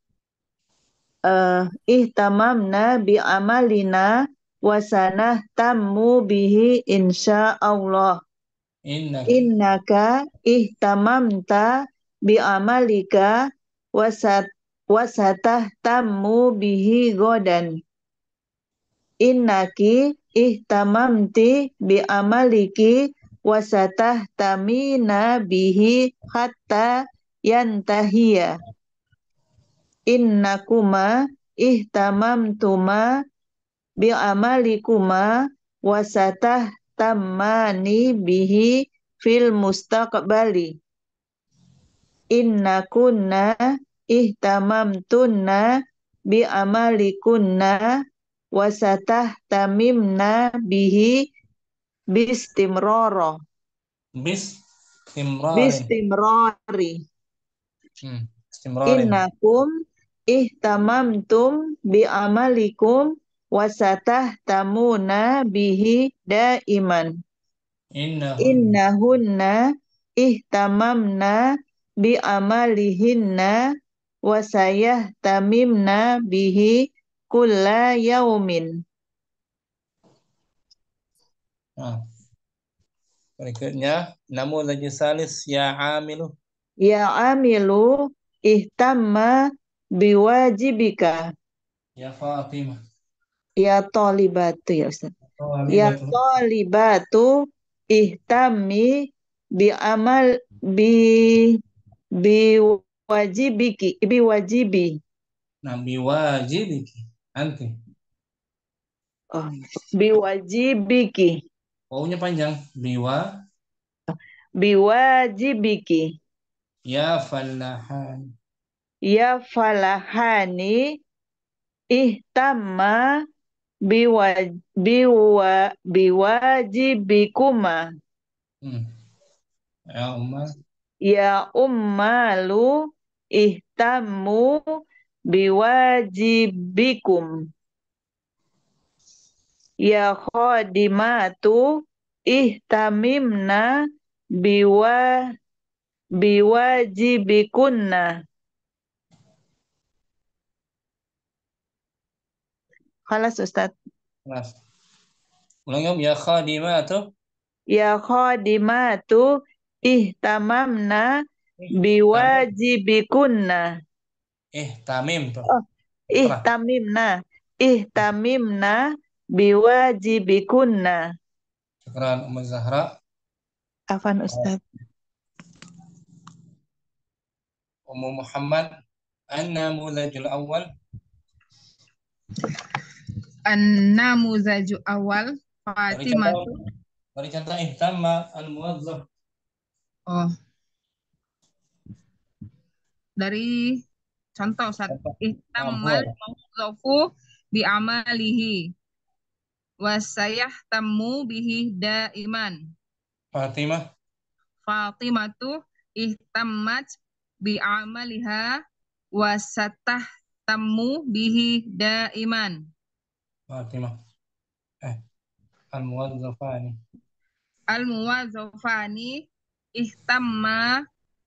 uh, ihtamamna bi amalina wa sanah tamu bihi insyaallah. Innaka. Innaka ihtamamta bi amalika wasat wasatah tamu bihi godan. Innaki ihtamamti bi amaliki wasatah tamina bihi hatta yantahiya. Innakuma ihtamamtuma bi amalikuma wasatah tamani bihi fil mustaqbali. Innakunna ihtamamtunna bi amalikunna wasatah tamimna bihi bistimroro Bis. Istimrarin. bistimrori. Hmm. Istimrarin. Innakum ihtamamtum bi amalikum wasatah tamuna bihi daiman. Innahun. Innahunna ihtamamna bi amalihinna wasayah tamimna bihi kulla yaumin. Nah. Berikutnya, namun lagi salis ya amilu. Ya amilu ihtamma biwajibika. Ya Fatimah. Ya tolibatu ya Ustaz. Oh, Ya alibatu. tolibatu ihtami bi amal bi bi wajibiki bi wajibi. Nabi wajibiki. Anti. Oh, bi wajibiki. Wawunya panjang. Biwa. Bi wajibiki. Ya falahan. Ya falahani ihtamma biwa biwa biwajibikuma. Hmm. Ya Umar. Ya ummalu ihtammu biwajibikum. Ya khadimatu ihtamimna biwa biwajibikunna. Khalas Ustaz. Kelas. Ulang ya. Ya khadimatu. Ya khadimatu ihtamamna Eh, tamim. biwajibikunna. Eh, tamim tuh. Oh, Terah. ihtamimna ihtamimna biwajibikunna. Syukran Umar Zahra. Afan Ustaz. Ummu Muhammad. An-namudhajul awal. An-namuzaju awal Beri contoh. Fatimatu. Beri contoh ihtamma al-muwazzaf. Oh, dari contoh Ustaz. Contoh. Ah, Ihtammal buat. mawzofu bi amalihi wasayah tamu bihi daiman. Fatimah. Fatimatu ihtammat bi amaliha wasatah tamu bihi daiman. Fatimah. Eh, al-muwazzafani. Al-muwazzafani ihtamma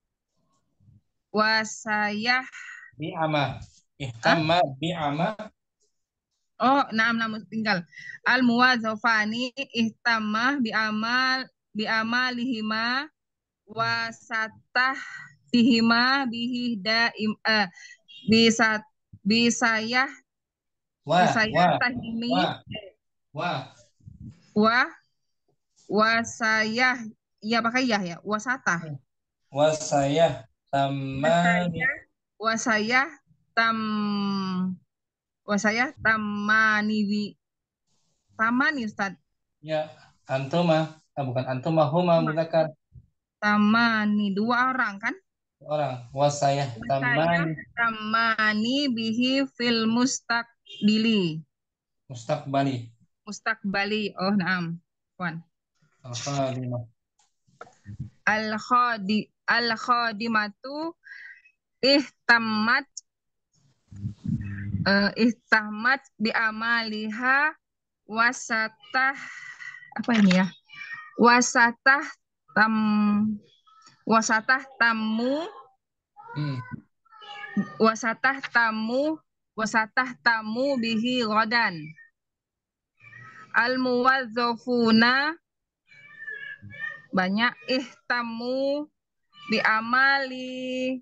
wasayah. Bi'ama. Ihtamma bi'ama. Oh, naam naam tinggal. Al-muwazzafani ihtamma bi amal bi amalihima wasatah fihima bihi daim eh bisa bisayah Wa, bisayah wa, tahimi wa, wa. wa wasayah ya pakai ya ya wasatah Wasayah tamani. wasayah wasayah tam wasayah tamani wi tamani Ustaz Ya, antuma. Ah, bukan antuma, huma muzakkar. tamani dua orang kan Orang. Wasayah wasayah tamani. tamani bihi fil mustaqbili Mustaqbali. mustaqbali oh naam Wan Al-khadimah. al khadi al khadimatu ihtammat eh, ihtammat bi amaliha wasatah apa ini ya wasatah tam wasatah tamu Hmm. wasatah tamu wasatah tamu bihi ghadan al muwazzafuna banyak ihtamu bi amali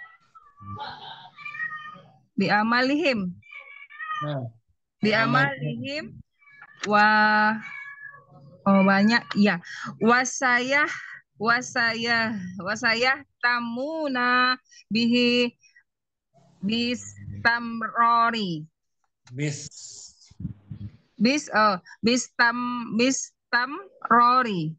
bi amalihim Nah, bi amalihim wa oh banyak ya wasayah wasayah wasayah tamuna bihi bis tamrori bis. bis oh bis tam bis tamrori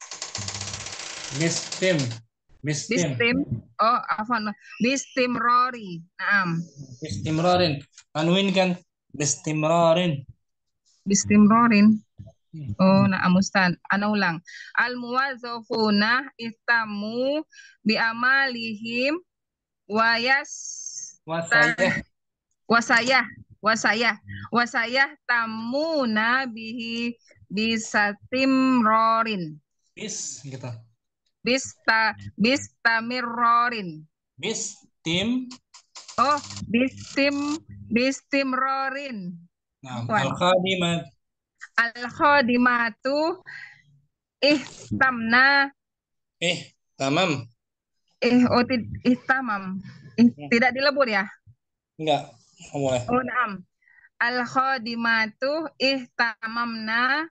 Bis tim. Bis bis tim. tim oh afwan bis timrori naam Bistimrarin. Anuin kan? Bistimrarin. bis timrorin Hmm. oh naam Ustaz ana ulang al muwazzafuna istamu bi amalihim wayas Wasayah. wasayah wasayah wasayah tamuna bihi bisatimrorin Bis gitu. bista bistamirrorin Bis tim. oh bistim bistimrorin Nah, Afwan. al-khadimat. al khodimatu ihtamna Eh, tamam. eh oh tid, ihtamam eh, tidak dilebur ya Enggak. Oh, boleh. oh naam al khodimatu ihtamamna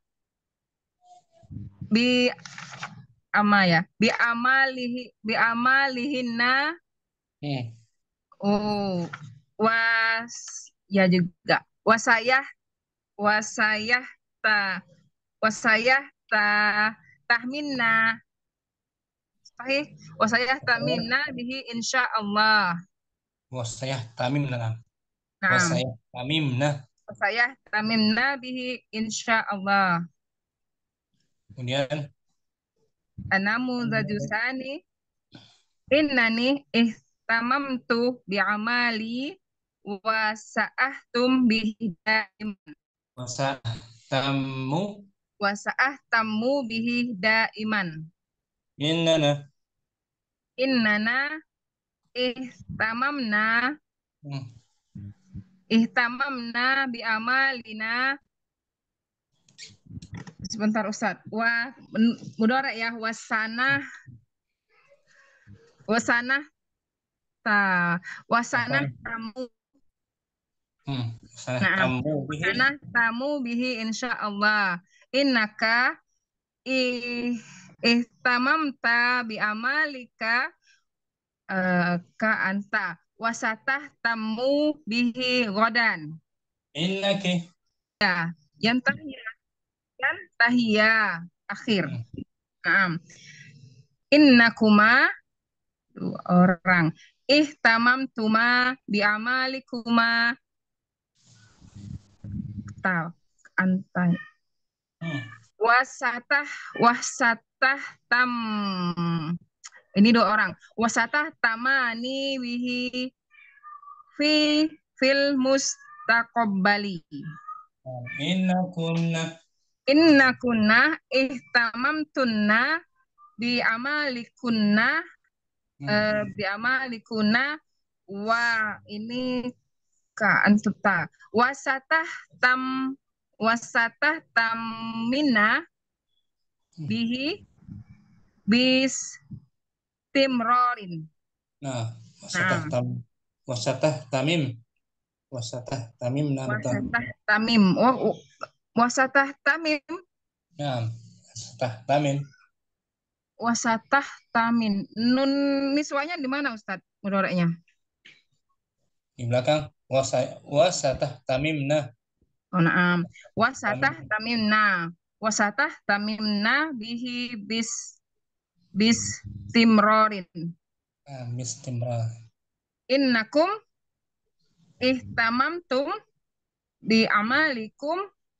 bi ama ya bi amalihi bi amalihinna Hmm. oh was ya juga wasayah wasayah ta wasayah ta tahminna sahih wasayah tahminna bihi insyaallah Wasayah tamim nah. nah Wasayah tamim nah. wasayah tahminna bihi insyaallah Kemudian anamu zadusani innani ihtamamtu bi amali wa sa'ahtum bihi daiman masa tamu wa sa'ahtamu bihi daiman innana. innana ihtamamna Hmm. ihtamamna bi amalina sebentar Ustaz wa mudhari ya wasana wasana ta wasana tamu Hmm. Wasayah nah tamu bihi. wasana tamu bihi insyaallah innaka ih ihtamamta bi amalika eh, ka anta wasatah tamu bihi godan Innaki. yang tahiyah yang tahiyah akhir Hmm. Naam. Innakuma dua orang ihtamamtuma bi amalikuma ta anta Hmm. wasatah wasatah tam ini dua orang wasatah tamani bihi fi fil mustaqbali. Inna kunna. Inna kunna ihtamamtunna bi amalikunna Hmm. eh, bi amalikunna wa ini ka antuta wasatah tam wasatah tamina bihi bis timrorin. Nah, wasatah Nah, tam, wasatah tamim, wasatah tamim. Nah, betul. wasatah tamim. Oh, oh, wasatah tamim, Nah, wasatah tamim. wasatah tamin. Nun niswanya di mana Ustadz? Mudoreknya. Di belakang wasa, wasatah tamim. Nah, Oh, naam. Wasatah tamim. tamimna. Wasatah tamimna bihi bis bis timrorin. Nah, mistimra. Innakum ihtamamtum bi amalikum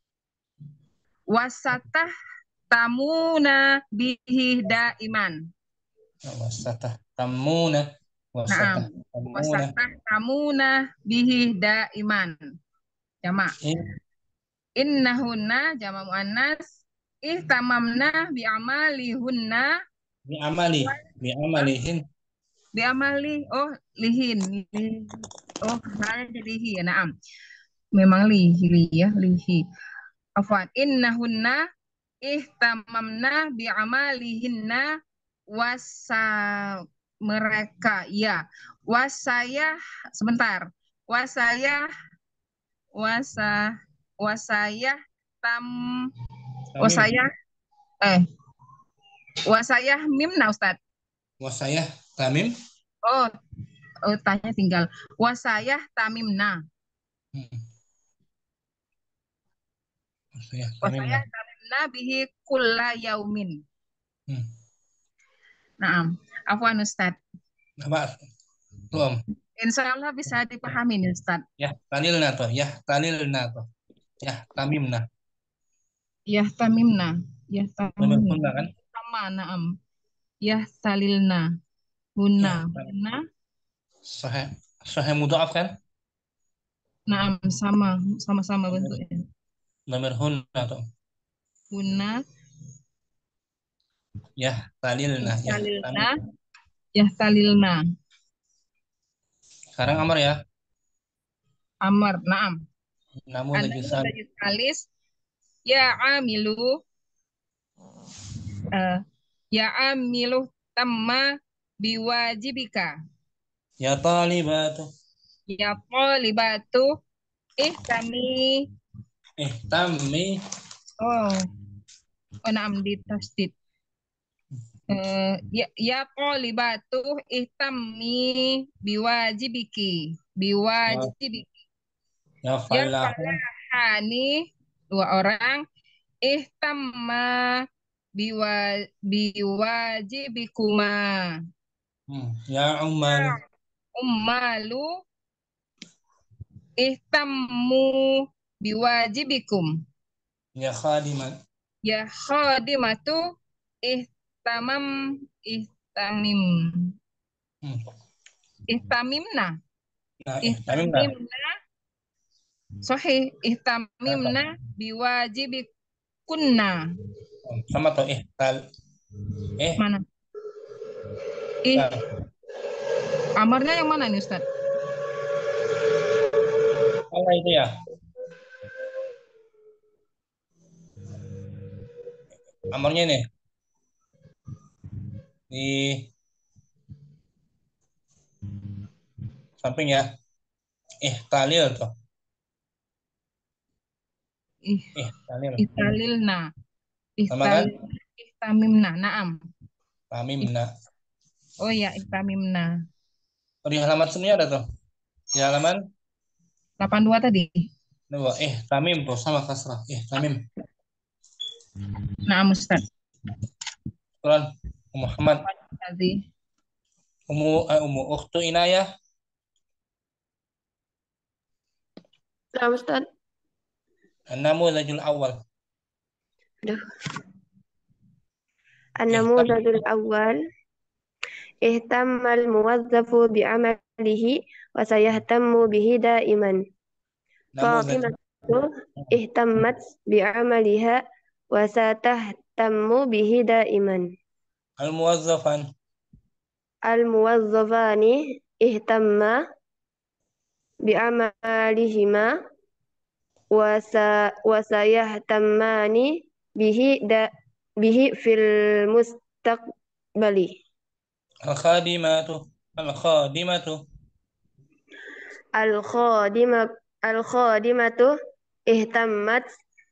wasatah tamuna bihi daiman. Nah, wasatah tamuna, wasatah Naam. tamuna. Wasatah tamuna bihi daiman. Jamak. In, Innahunna jama muannas ihtamamna bi amalihunna bi amali, bi amalihin. bi amali oh lihin li, oh hal lihi ya naam memang lihi li ya lihi afwan innahunna ihtamamna bi amalihinna wasa mereka ya wasaya sebentar wasaya wasa wasaya tam Tamim. wasaya eh wasaya mimna Ustadz. Wasayah tamim. Oh, oh tanya tinggal wasayah tamimna. Hmm. Wasayah tamim. Wasayah Nah. tamimna bihi kulla yaumin. Hmm. Naam. Afwan Ustaz. Apa? Belum. Insya Allah bisa dipahami nih Ustaz. Ya, talilna tuh. Ya, talilna tuh. Ya, tamimna. Ya tamimna. Ya Namanya tamimna. kunna kan? Sama naam. Ya salilna. Hunna. Ya, Hunna. sahih. Sahih mudhaf kan? Naam sama sama-sama Namanya bentuknya. namanya hunna tuh. Hunna. Ya, talilna. Ya, Salilna. tamim. Ya salilna. Sekarang Amar ya. Amar. Naam. Namun lagi Anamu sal. dari alis. Ya amilu. Eh, ya amilu tamma biwajibika. Ya talibatu. Ya qalibatu ihtami. Eh, tammi. Oh, oh naam di tasdid. Eh, ya ya qalibatu ihtami biwajibiki. Ya, Biwajibiki. ya Ya falahun. falahani dua orang ihtamma biwa biwajibikuma. Hmm. Ya ummalu. Ummalu ihtammu biwajibikum. Ya khadiman. Ya khadimatu ihtamam ihtamim. Hmm. Ihtamimna. Nah, eh, tamimna. Ihtamimna. Sahih. Apa? Ihtamimna biwajibikunna. Hmm. Sama tuh. Eh, tal. Eh, Mana? Ih, tal. amarnya yang mana nih Ustaz? Apa itu ya? Amarnya nih. Di samping ya. Eh, talil tuh. Ih, Eh, talil. ihtalilna. Sama kan? Ihtal ihtamimna. Naam. Ih, Tamimna. oh ya, ihtamimna. Oh, di halaman sini ada tuh. Di halaman delapan puluh dua tadi. dua. Eh, tamim tuh sama kasrah. Eh, tamim. Naam Ustaz. Quran. Muhammad. Tadi. Umu, eh, umu ukhtu inayah. Nah, Ustaz. An-namudhajul awal. Aduh. Eh, النموذج الأول اهتم الموظف بعمله وسيهتم به دائما. نموذج. فاطمة اهتمت بعملها وستهتم به دائما. الموظفان. الموظفان اهتما بعملهما وس- وسيهتمان به دا به في المستقبل. الخادمات. الخادمة. الخادمة الخادمة اهتمت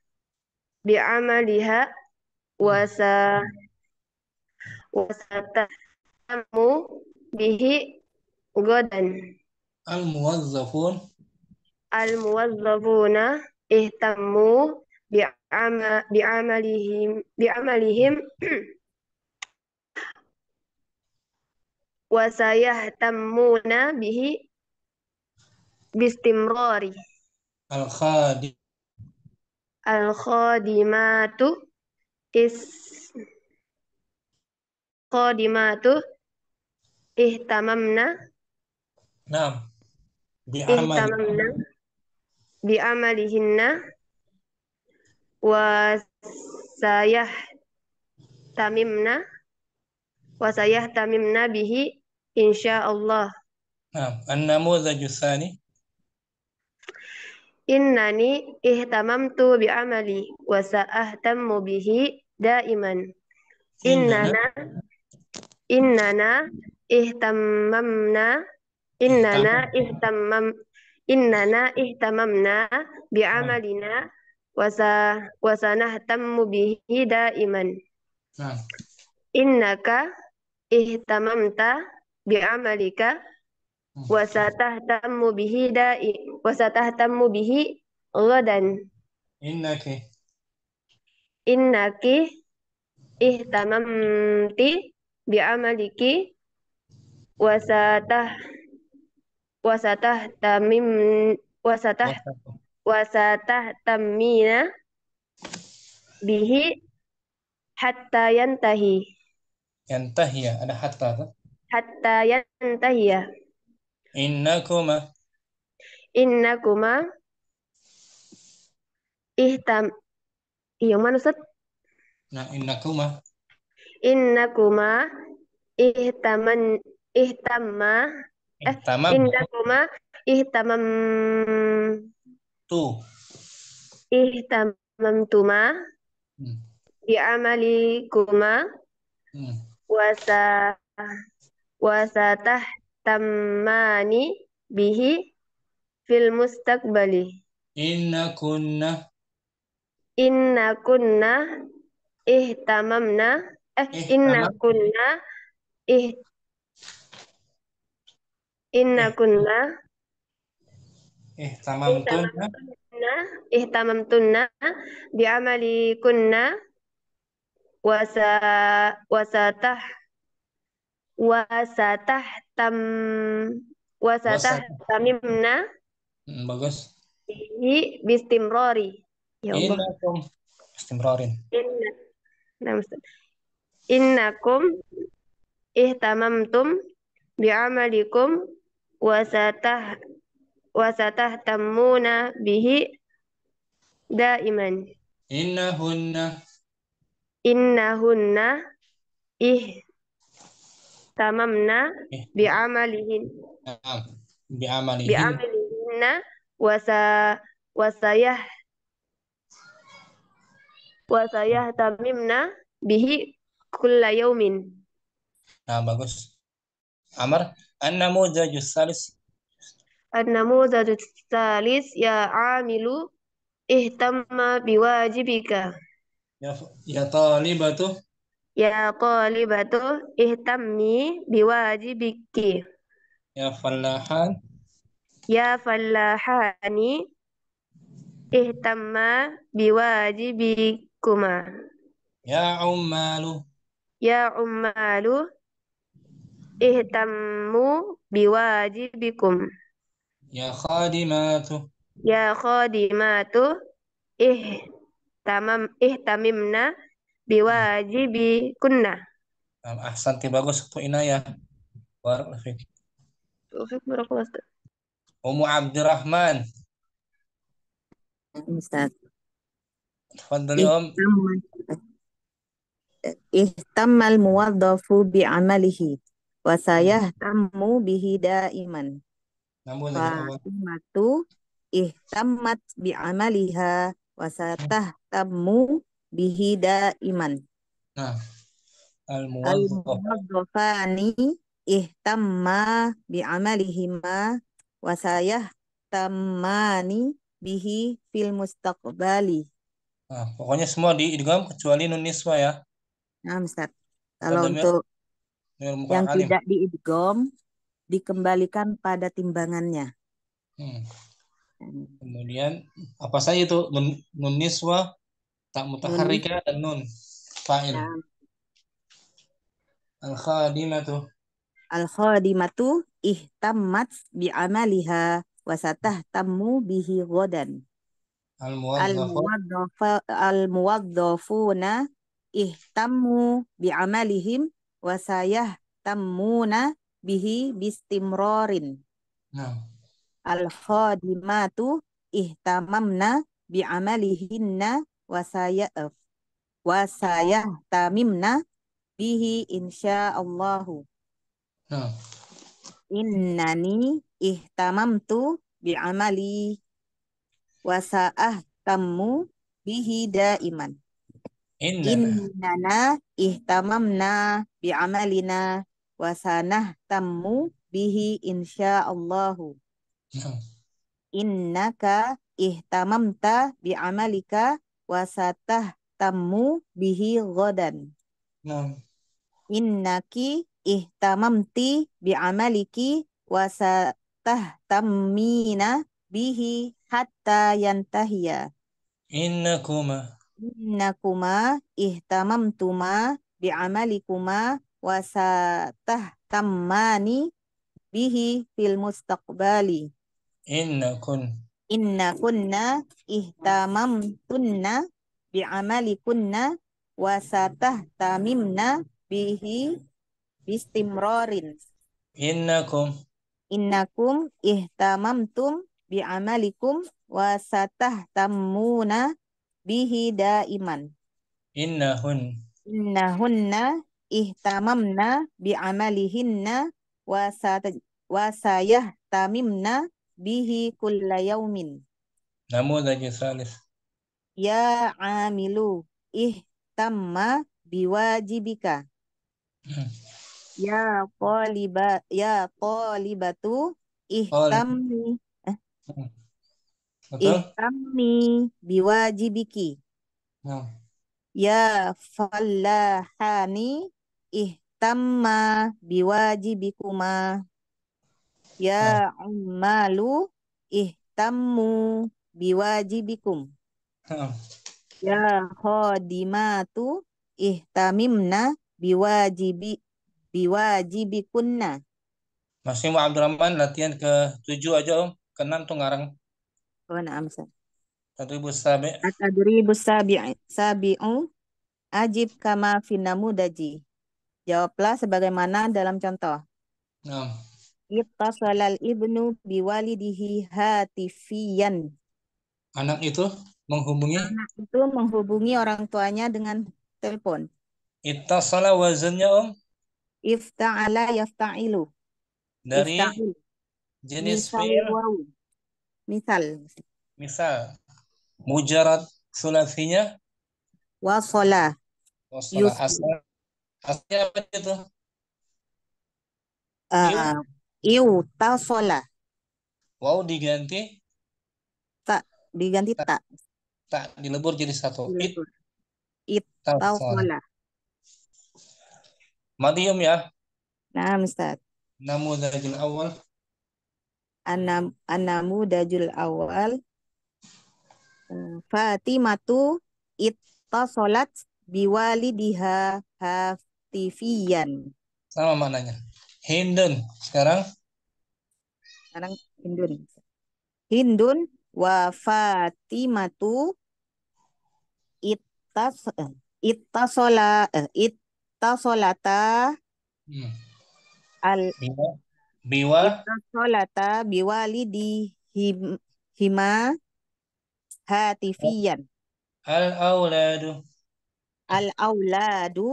بعملها وس وستهتم به غدا. الموظفون. الموظفون اهتموا بعم- بعملهم بعملهم وسيهتمون به باستمرار. الخادم. الخادمات is خادمات اهتممنا نعم. بعمل. اهتممنا بعملهن وسيهتممنا وسيهتممنا به إن شاء الله. نعم. النموذج الثاني. إنني اهتممت بعملي وسأهتم به دائما. إننا. إننا إننا اهتممنا إننا اهتمم إننا اهتممنا بعملنا وس وسنهتم به دائما. نعم. إنك اهتممت بعملك وستهتم به دائما وستهتم به غدا. إنك. إنك اهتممت بعملك وسته وستهتمم وسته وستهتمين به حتى ينتهي ينتهي. ada hatta. حتى ينتهي. إنكما. إنكما اهتم yang mana Ustaz? Nah, innakuma. Innakuma ihtaman ihtamma eh Ihtamam. innakuma ihtamam Tu. ihtamamtuma Hmm. bi'amalikuma Hmm. wasa wasatahtammani bihi fil mustaqbali. Innakunna. Innakunna ihtamamna eh Ihtamam. innakunna ih innakunna Ihtamamtunna. ihtamamtunna ihtamamtunna bi'amalikunna wasa wasatah wasatah tam wasatah tamimna Hmm, bagus. bihi bistimrori. Ya Allah. Innakum. Istimrarin. Inna Nah, Ustaz. Innakum ihtamamtum bi'amalikum wasatah wasatahtammuna bihi daiman. Innahunna. Innahunna ihtamamna bi'amalihin Naam. Bi'amalihin. bi'amalihinna wasa wasayah wasayahtamimna bihi kulla yaumin. Nah, bagus. Amar. An-namuzajus salis. An-namuzaj tsalis ya amilu ihtamma biwajibika. Ya, ya talibatu. Ya qalibatu ihtammi biwajibiki. Ya fallahan. Ya fallahani ihtamma biwajibikuma. Ya ummalu. Ya ummalu ihtammu biwajibikum. Ya khadimatu. Ya khadimatu ihtamam ihtamimna biwajibikunna. Nah, ahsanti, bagus untuk inayah. Barakallahu fiik. Taufik barakallahu. Ummu Abdurrahman. Ustaz. Tafadhali Om. Ihtamma ihtammal muwaddafu bi'amalihi wa Hmm. sayahtammu bihi daiman. Namudaj al-awwal. Fatimatu ihtammat bi'amaliha wa Hmm. satahtammu bihi daiman. Nah, al-muwaddaf. Al-muwaddafani ihtamma bi'amalihima wa sayahtammani bihi fil mustaqbali. Nah, pokoknya semua diidgham kecuali nun niswa ya. Nah, Ustaz. Dan Kalau damir untuk damir yang muqaddam. tidak diidgham dikembalikan pada timbangannya. Hmm. Hmm. Kemudian apa saja itu nun, nun niswa, tak Nun mutaharrika dan nun fa'il. Nah, Al-khadimatu. al-khadimatu ihtammat bi'amaliha wa satahtammu bihi ghadan. Al-muwaddafu. Al-muwaddafa al-muwaddafuna ihtammu bi'amalihim wa sayahtammuna bihi bistimrarin. Nah, Al-khadimatu ihtamamna bi'amalihinna wa saya wa sayahtamimna bihi insyaallahu. nah. Innani ihtamamtu bi'amali wa sa'ahtammu bihi daiman. Innana. Innana ihtamamna bi'amalina wa sanahtammu bihi insyaallahu. Nah. Innaka ihtamamta bi'amalika wa satahtammu bihi ghadan. Nah. Innaki ihtamamti bi'amaliki wa satahtammina bihi hatta yantahiya. Innakuma. Innakuma ihtamamtuma bi'amalikuma wa satahtammani bihi fil mustaqbali. Innakun. Inna kunna ihtamamtunna bi'amalikunna wa satahtamimna bihi bistimrarin. Innakum. Innakum ihtamamtum bi'amalikum wa satahtammuna bihi daiman. Innahun. Innahunna ihtamamna bi'amalihinna wa sat- wa sayahtamimna bihi kulla yaumin. Namudaj salis. Ya amilu ihtamma biwajibika. Hmm. Ya taliba ya talibatu Qal. ihtammi eh, Hmm. Betul? ihtammi biwajibiki. Nah. Ya fallahani ihtamma biwajibikuma. Ya Nah. ummalu ihtammu biwajibikum. Nah. Ya khadimatu ihtamimna biwajibi biwajibikunna. Masih Mu Abdurrahman latihan ke tujuh aja Om. Ke enam tuh ngarang. Oh, na'am Ustaz. Tadribus sabi. At-tadribus sabi'u sabi'u ajib kama fi namudaji. Jawablah sebagaimana dalam contoh. Nah. Ittasalal ibnu biwalidihi hatifiyan. Anak itu menghubungi. Anak itu menghubungi orang tuanya dengan telepon. Ittasala wazannya Om. Ifta'ala yafta'ilu. Dari Ifta'il. jenis Misal fi'il. waw. Misal. Misal. Mujarad sulasinya. Wasala. Wassalah. Yusli. Asal. Asalnya apa itu? Iu. Uh, iu tasola. Wow diganti. Tak diganti Tak. tak. Tak dilebur jadi satu. It. Dilebur. It Tasala. tasola. Madium ya. Nah, Ustaz. Namudajul awal. Anam anamudajul awal. Uh, Fatimatu ittasolat biwalidiha hatifiyan. Sama maknanya. Hindun. Sekarang. Sekarang Hindun. Hindun wa Fatimatu ittas eh, ittasola eh, ittasolata Hmm. al Biwa. Biwa Ittasolata biwalidihim hima hatifiyan. al-auladu. Al-auladu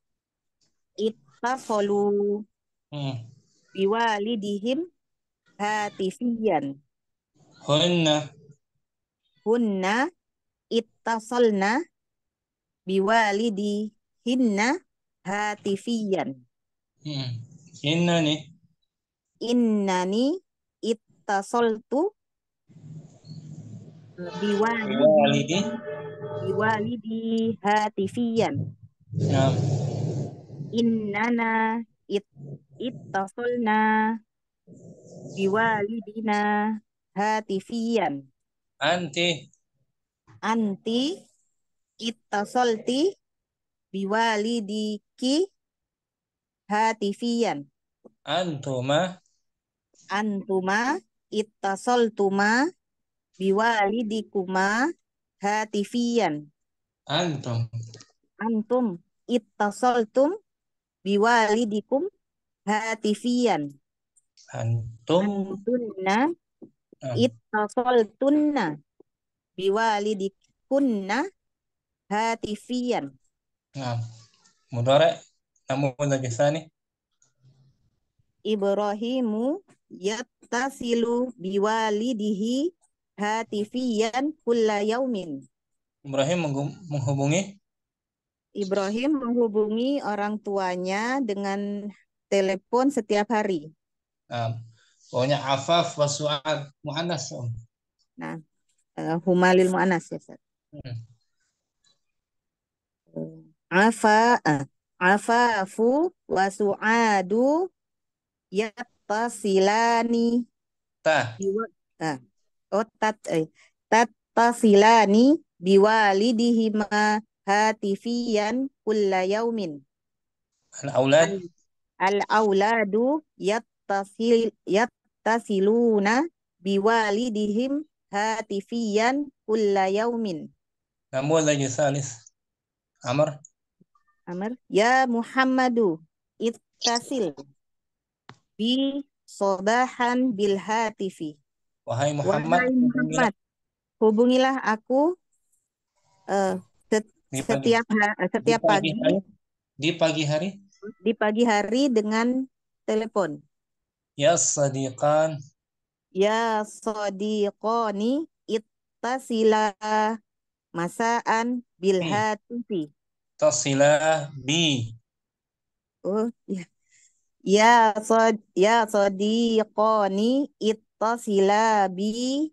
ittasolu Hmm. biwalidihim hatifiyan. Hunna Hunna ittasolna biwalidihinna hatifiyan. hmm. Innani Innani ittasoltu biwalidi biwalidi. biwalidi hatifiyan. Naam. Innana it ittasolna biwalidina hatifiyan. Anti Anti ittasolti biwalidiki hatifiyan. antuma Antuma ittasoltuma biwalidikuma hatifiyan. antum Antum ittasoltum biwalidikum hatifiyan. antum Antunna ah, ittasoltunna biwalidikunna hatifiyan. naam. Mudhari namudhaj tsani Ibrahimu yattasilu biwalidihi hatifiyan kulla yaumin. Ibrahim menghu- menghubungi Ibrahim menghubungi orang tuanya dengan telepon setiap hari. naam. Pokoknya Afaf wa Su'ad muannas. Om. Nah, eh, humalil mu'anas ya, Ustaz. Hmm. Afa, eh, afafu wa su'adu yattasilani Ta biwa, ah, oh, tat, eh, tattasilani biwalidihima hatifiyan kulla yaumin. al-aulad Al, al-auladu yattasil, yattasiluna biwalidihim hatifiyan kulla yaumin. namudhaj tsalis Amr Amr, ya Muhammadu ittasil bi sobahan bil hatifi. wahai Muhammad Wahai hubungilah Muhammad, hubungilah aku eh, set- di pagi setiap ha- eh, di setiap pagi pagi hari di pagi hari di pagi hari dengan telepon. ya sadiqan Ya sodiqoni ittasila masaan bil bi hatifi. tasila bi Oh, ya. Ya sod ya sodiqoni ittasila bi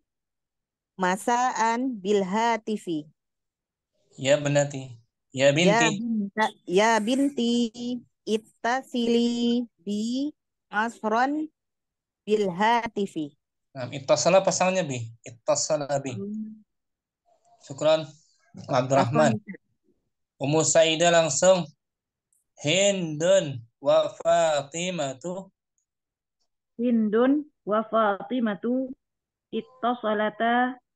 masaan bil hatifi. ya benati ya Ya binti binta, ya binti ittasili bi asron bil hatifi. nah, ittasala pasangannya bi ittasala bi Hmm. syukran Abdurrahman. Afwan. Ummu Saidah langsung Hindun wa Fatimatu Hindun wa Fatimatu ittasalata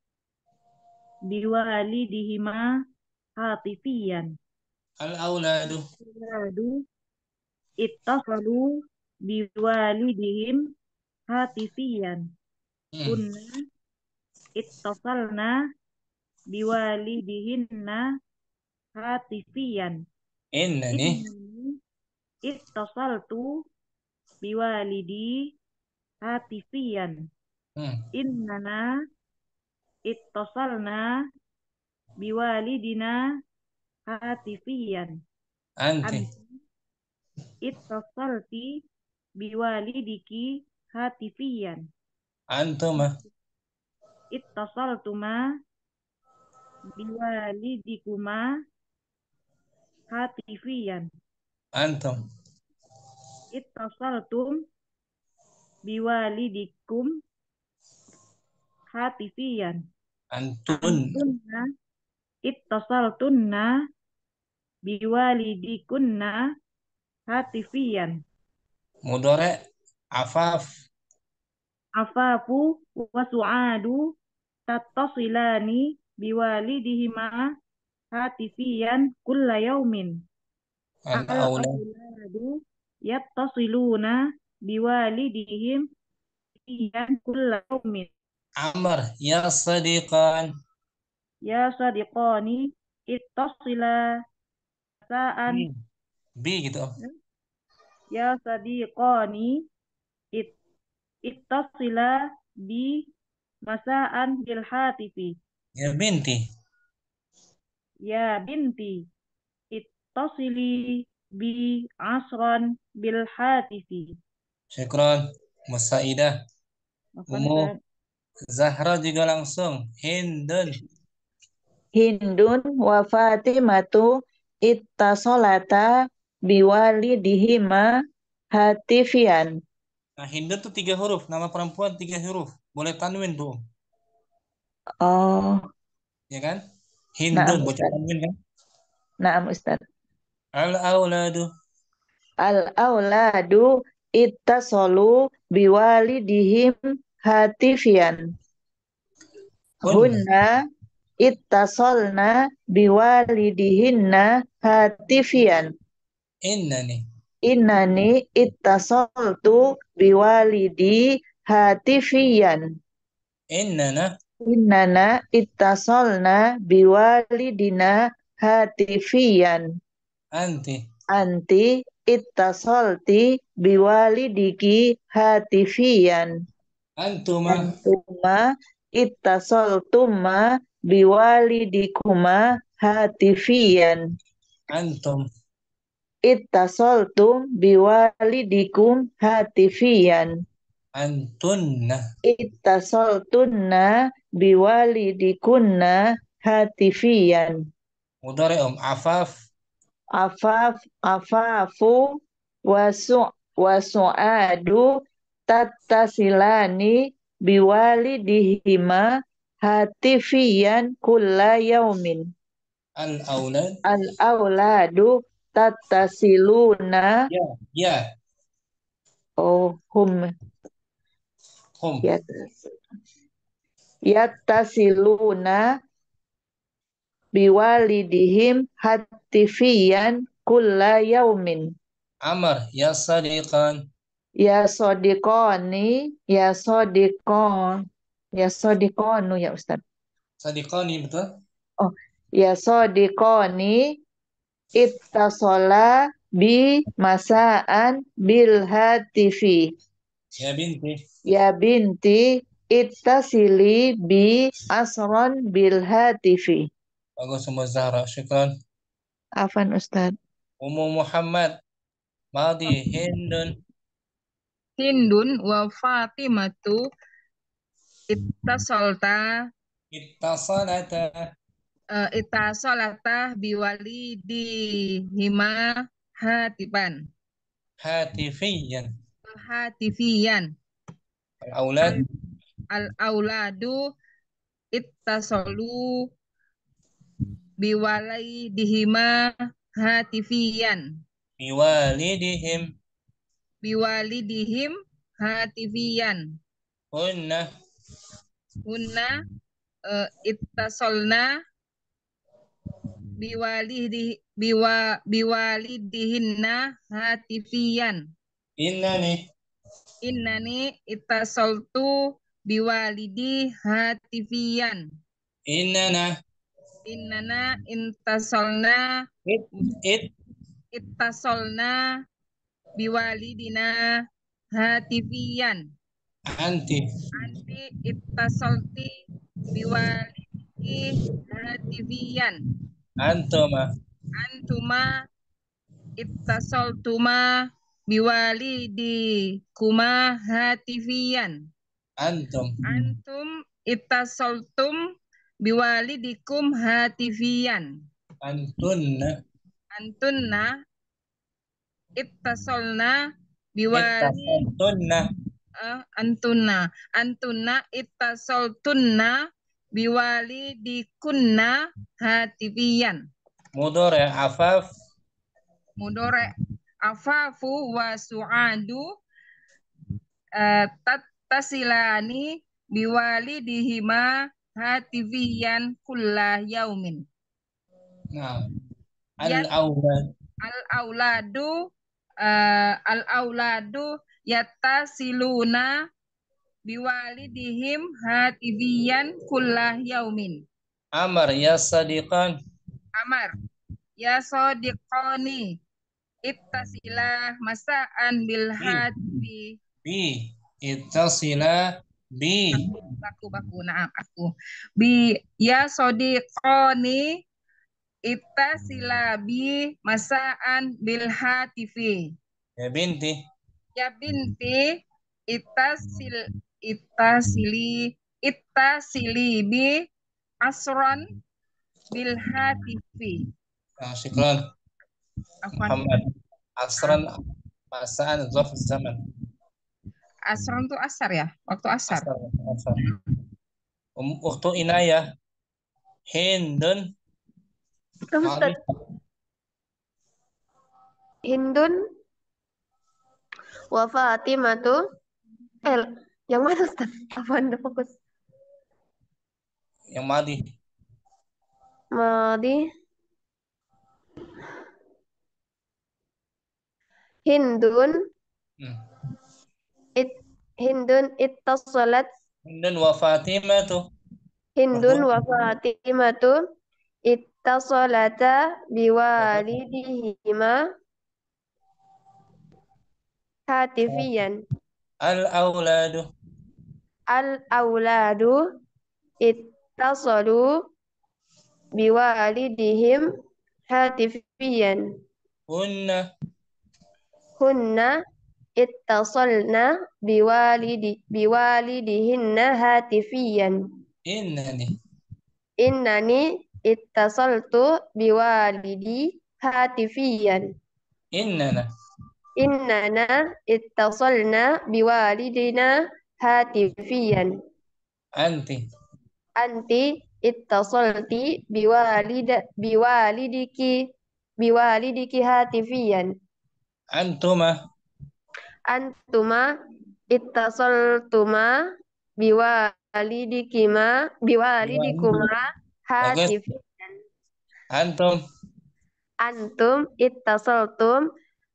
biwalidihima hatifiyan. al-auladu Auladu ittasalu biwalidihim hatifiyan. hmm. Kunna ittasalna biwalidihinna hatifiyan. innani Innani ittasaltu biwalidi hatifiyan. hmm. Innana ittasalna biwalidina hatifiyan. anti Anti ittasalti biwalidiki hatifiyan. antuma Ittasaltuma biwalidikuma hatifiyan. antum Ittasaltum biwalidikum hatifiyan. antun Antunna ittasaltunna biwalidikunna hatifiyan. mudhari afaf Afafu wa su'adu tattasilani biwalidihima hatifiyan kulla yaumin. al-aulad Al-auladu yattasiluna بوالدهم هاتفيا كل يوم. Amr, ya sadiqan. يا صديقان اتصلا مساء. B, B gitu. يا صديقان ات- اتصلا بي مساء بالهاتف. Ya binti. يا بنتي اتصلي بي عصرا بالهاتف. Syukron. Musaidah. عفوا Umu Ustaz. Zahra juga langsung. Hindun. Hindun wa Fatimatu ittasolata biwalidihima hatifian. Nah, Hindun tuh tiga huruf. Nama perempuan tiga huruf. Boleh tanwin tuh. Oh, Ya kan? naam Hindun. Bocah Ustaz. tanwin kan? Naam Ustaz. Al-auladu. Al-auladu ittasolu biwalidihim hatifian. Hunna. Hunna ittasolna biwalidihinna hatifian. Innani. Innani ittasoltu biwalidi hatifian. Innana. Innana ittasolna biwalidina hatifian. Anti. Anti ittasolti biwalidiki hatifian. Antuma. Antuma ittasoltuma biwalidikuma hatifian. Antum. Ittasoltum biwalidikum hatifian. Antunna. Ittasoltunna biwalidikunna hatifian. Mudhari om. Afaf. Afaf, afafu, wasu, wasu'adu, tattasilani biwalidihima hatifian kulla yaumin. Al-aulad. Al-auladu tattasiluna. Ya. Ya. Oh, hum. Hum. Yat- Yattasiluna biwalidihim hatifian kulla yaumin. Amr, ya sadiqan. Ya sodiqoni, ya sodiqon, ya sodiqonu ya Ustaz. Sadiqani, betul? Oh, ya sodiqoni ittasola bi masaan bil hatifi. Ya binti. Ya binti ittasili bi asron bil hatifi. Bagus semua Zahra, syukran. Afan Ustaz. Ummu Muhammad. Madi, Hindun. Hindun wa Fatimatu ittasolta Ittasalata. uh, ittasolata biwalidihima hatiban Hatifiyan. hatifiyan. Al-aulad. Al-auladu ittasolu biwalidihima hatifiyan. Biwalidihim. Biwalidihim hatifiyan. Hunna. Hunna uh, ittasolna biwalidi biwa biwalidihinna hatifiyan. Innani. Innani ittasoltu biwalidi hatifiyan. Innana. Innana intasolna It. It. ittasolna biwalidina hatifiyan. Anti. Anti ittasolti biwalidiki hatifiyan. Antuma. Antuma ittasoltuma biwalidi kuma hatifiyan. Antum. Antum ittasoltum biwalidikum hatifiyan. Antunna. Antunna ittasolna biwali Ittasaltunna. uh, antunna antunna ittasoltunna biwalidikunna hatifiyan. Mudhari, afaf. Mudore afafu wa su'adu uh, tattasilani biwalidihima hatifiyan kulla yaumin. Nah. Yat Al-aulad. al-auladu uh, al-auladu yattasiluna biwalidihim hatibiyan kullah yaumin. Amar ya sadiqan. Amar ya sodiqoni ittasila masaan bil Bi. hatibi. Bi. Ittasila bi. Baku baku naam aku. Bi ya sodiqoni ittasila bi masaan bil hatifi. Ya binti. Ya binti ittasil ittasili ittasili bi asron bil hatifi. Ah, syukran. Afwan. Muhammad. Asran masaan zarf zaman. Asron itu asar ya, waktu asar. Asar. Asar. Um, Ukhtu Inayah. Hindun. Ustaz, Hindun wa Fatimatu. Eh, yang mana Ustaz? Apaan udah fokus? Yang madi. Madi. Hindun. Hmm. It, Hindun ittasalat. Hindun wa Fatimatu. Hindun wa Fatimatu ittasalata biwalidihima hatifiyan. Al-auladu. Al-auladu ittasalu biwalidihim hatifiyan. Hunna. Hunna ittasalna biwalidi biwalidihinna hatifiyan. Innani. Innani ittasaltu biwalidi hatifiyan. Innana. Innana ittasalna biwalidina hatifiyan. Anti. Anti ittasalti biwalida biwalidiki biwalidiki hatifiyan. Antuma. Antuma ittasaltuma biwalidikima biwalidikuma hatifiyan. Antum. Antum ittasaltum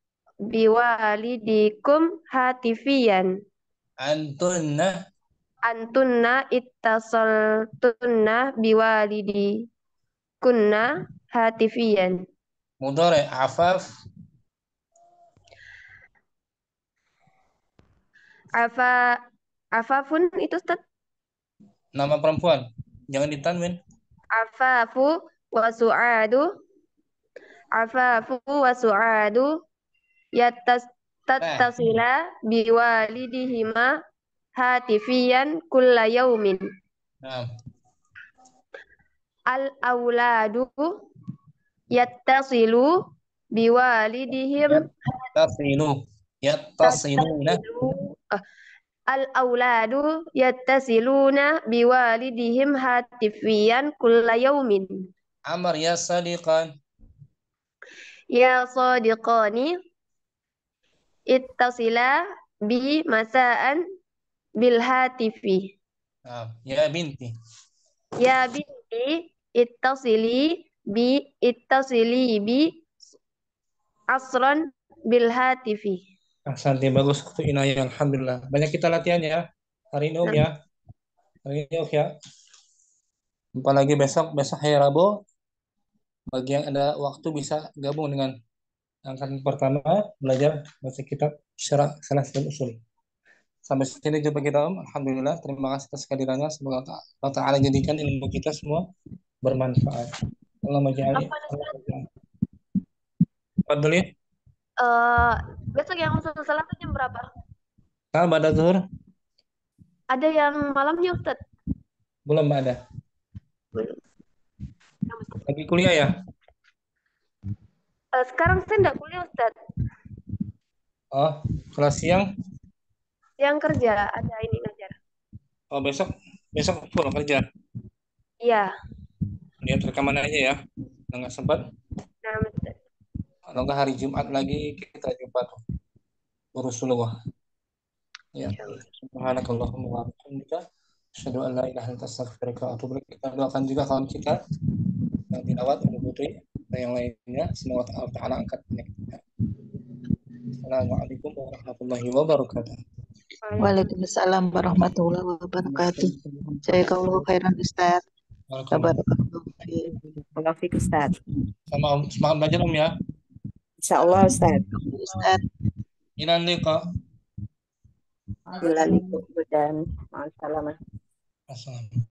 biwalidikum hatifiyan. Antunna. Antunna ittasaltunna biwalidi kunna hatifiyan. Mudhari. Afaf. Afa afafun itu Ustaz. Nama perempuan. Jangan ditanwin. Afafu wa su'adu. Afafu wa su'adu yattas tattasila biwalidihima hatifiyan kulla yaumin. Nah. Al auladu yattasilu biwalidihim Tasilu. Yattasiluna. Al auladu yattasiluna biwalidihim hatifiyan kulla yaumin. Amar ya sadiqan. Ya sadiqani ittasila bi masaan bil hatifi. Nah. Ya binti. Ya binti ittasili bi ittasili bi asran bil hatifi. Ahsanti, bagus Ukhtu Inayah. Alhamdulillah. Banyak kita latihan ya. Hari ini Om ya. Hari ini Om ya. Jumpa lagi besok. Besok hari Rabu. Bagi yang ada waktu bisa gabung dengan angkatan pertama belajar baca kitab Syarah Salasatul Usul. Sampai sini jumpa kita Om. Alhamdulillah. Terima kasih atas kehadirannya. Semoga Allah Ta'ala jadikan ilmu kita semua bermanfaat. Allah majali. Fadli. Uh, besok yang Ustaz salat jam berapa? Kal pada zuhur? Ada yang malamnya Ustaz? Belum ada. Belum. Lagi kuliah ya? Uh, sekarang saya enggak kuliah Ustaz. Oh, kelas siang? Yang kerja ada ini ngajar. Oh, besok besok full kerja. Iya. Lihat rekaman aja ya. Nggak sempat. Nah, Ustaz. Kalau nggak hari Jumat lagi kita jumpa tuh. Rasulullah. Ya. Subhanakallahumma wa bihamdika asyhadu an la ilaha illa anta astaghfiruka wa atubu ilaik. Kita doakan juga kawan kita yang dirawat, Ibu Putri dan yang lainnya, semoga Allah Ta'ala angkat penyakitnya. Assalamualaikum warahmatullahi wabarakatuh. Waalaikumsalam warahmatullahi wabarakatuh. Jazakallahu khairan Ustaz. Waalaikumsalam. Barakallahu fiik. Barakallahu fiik Ustaz. Sama Om, semangat belajar Om ya. Insya Allah Ustaz. Ustaz. Ilan liqa. Bila liku dan ma'assalamah. Assalamualaikum.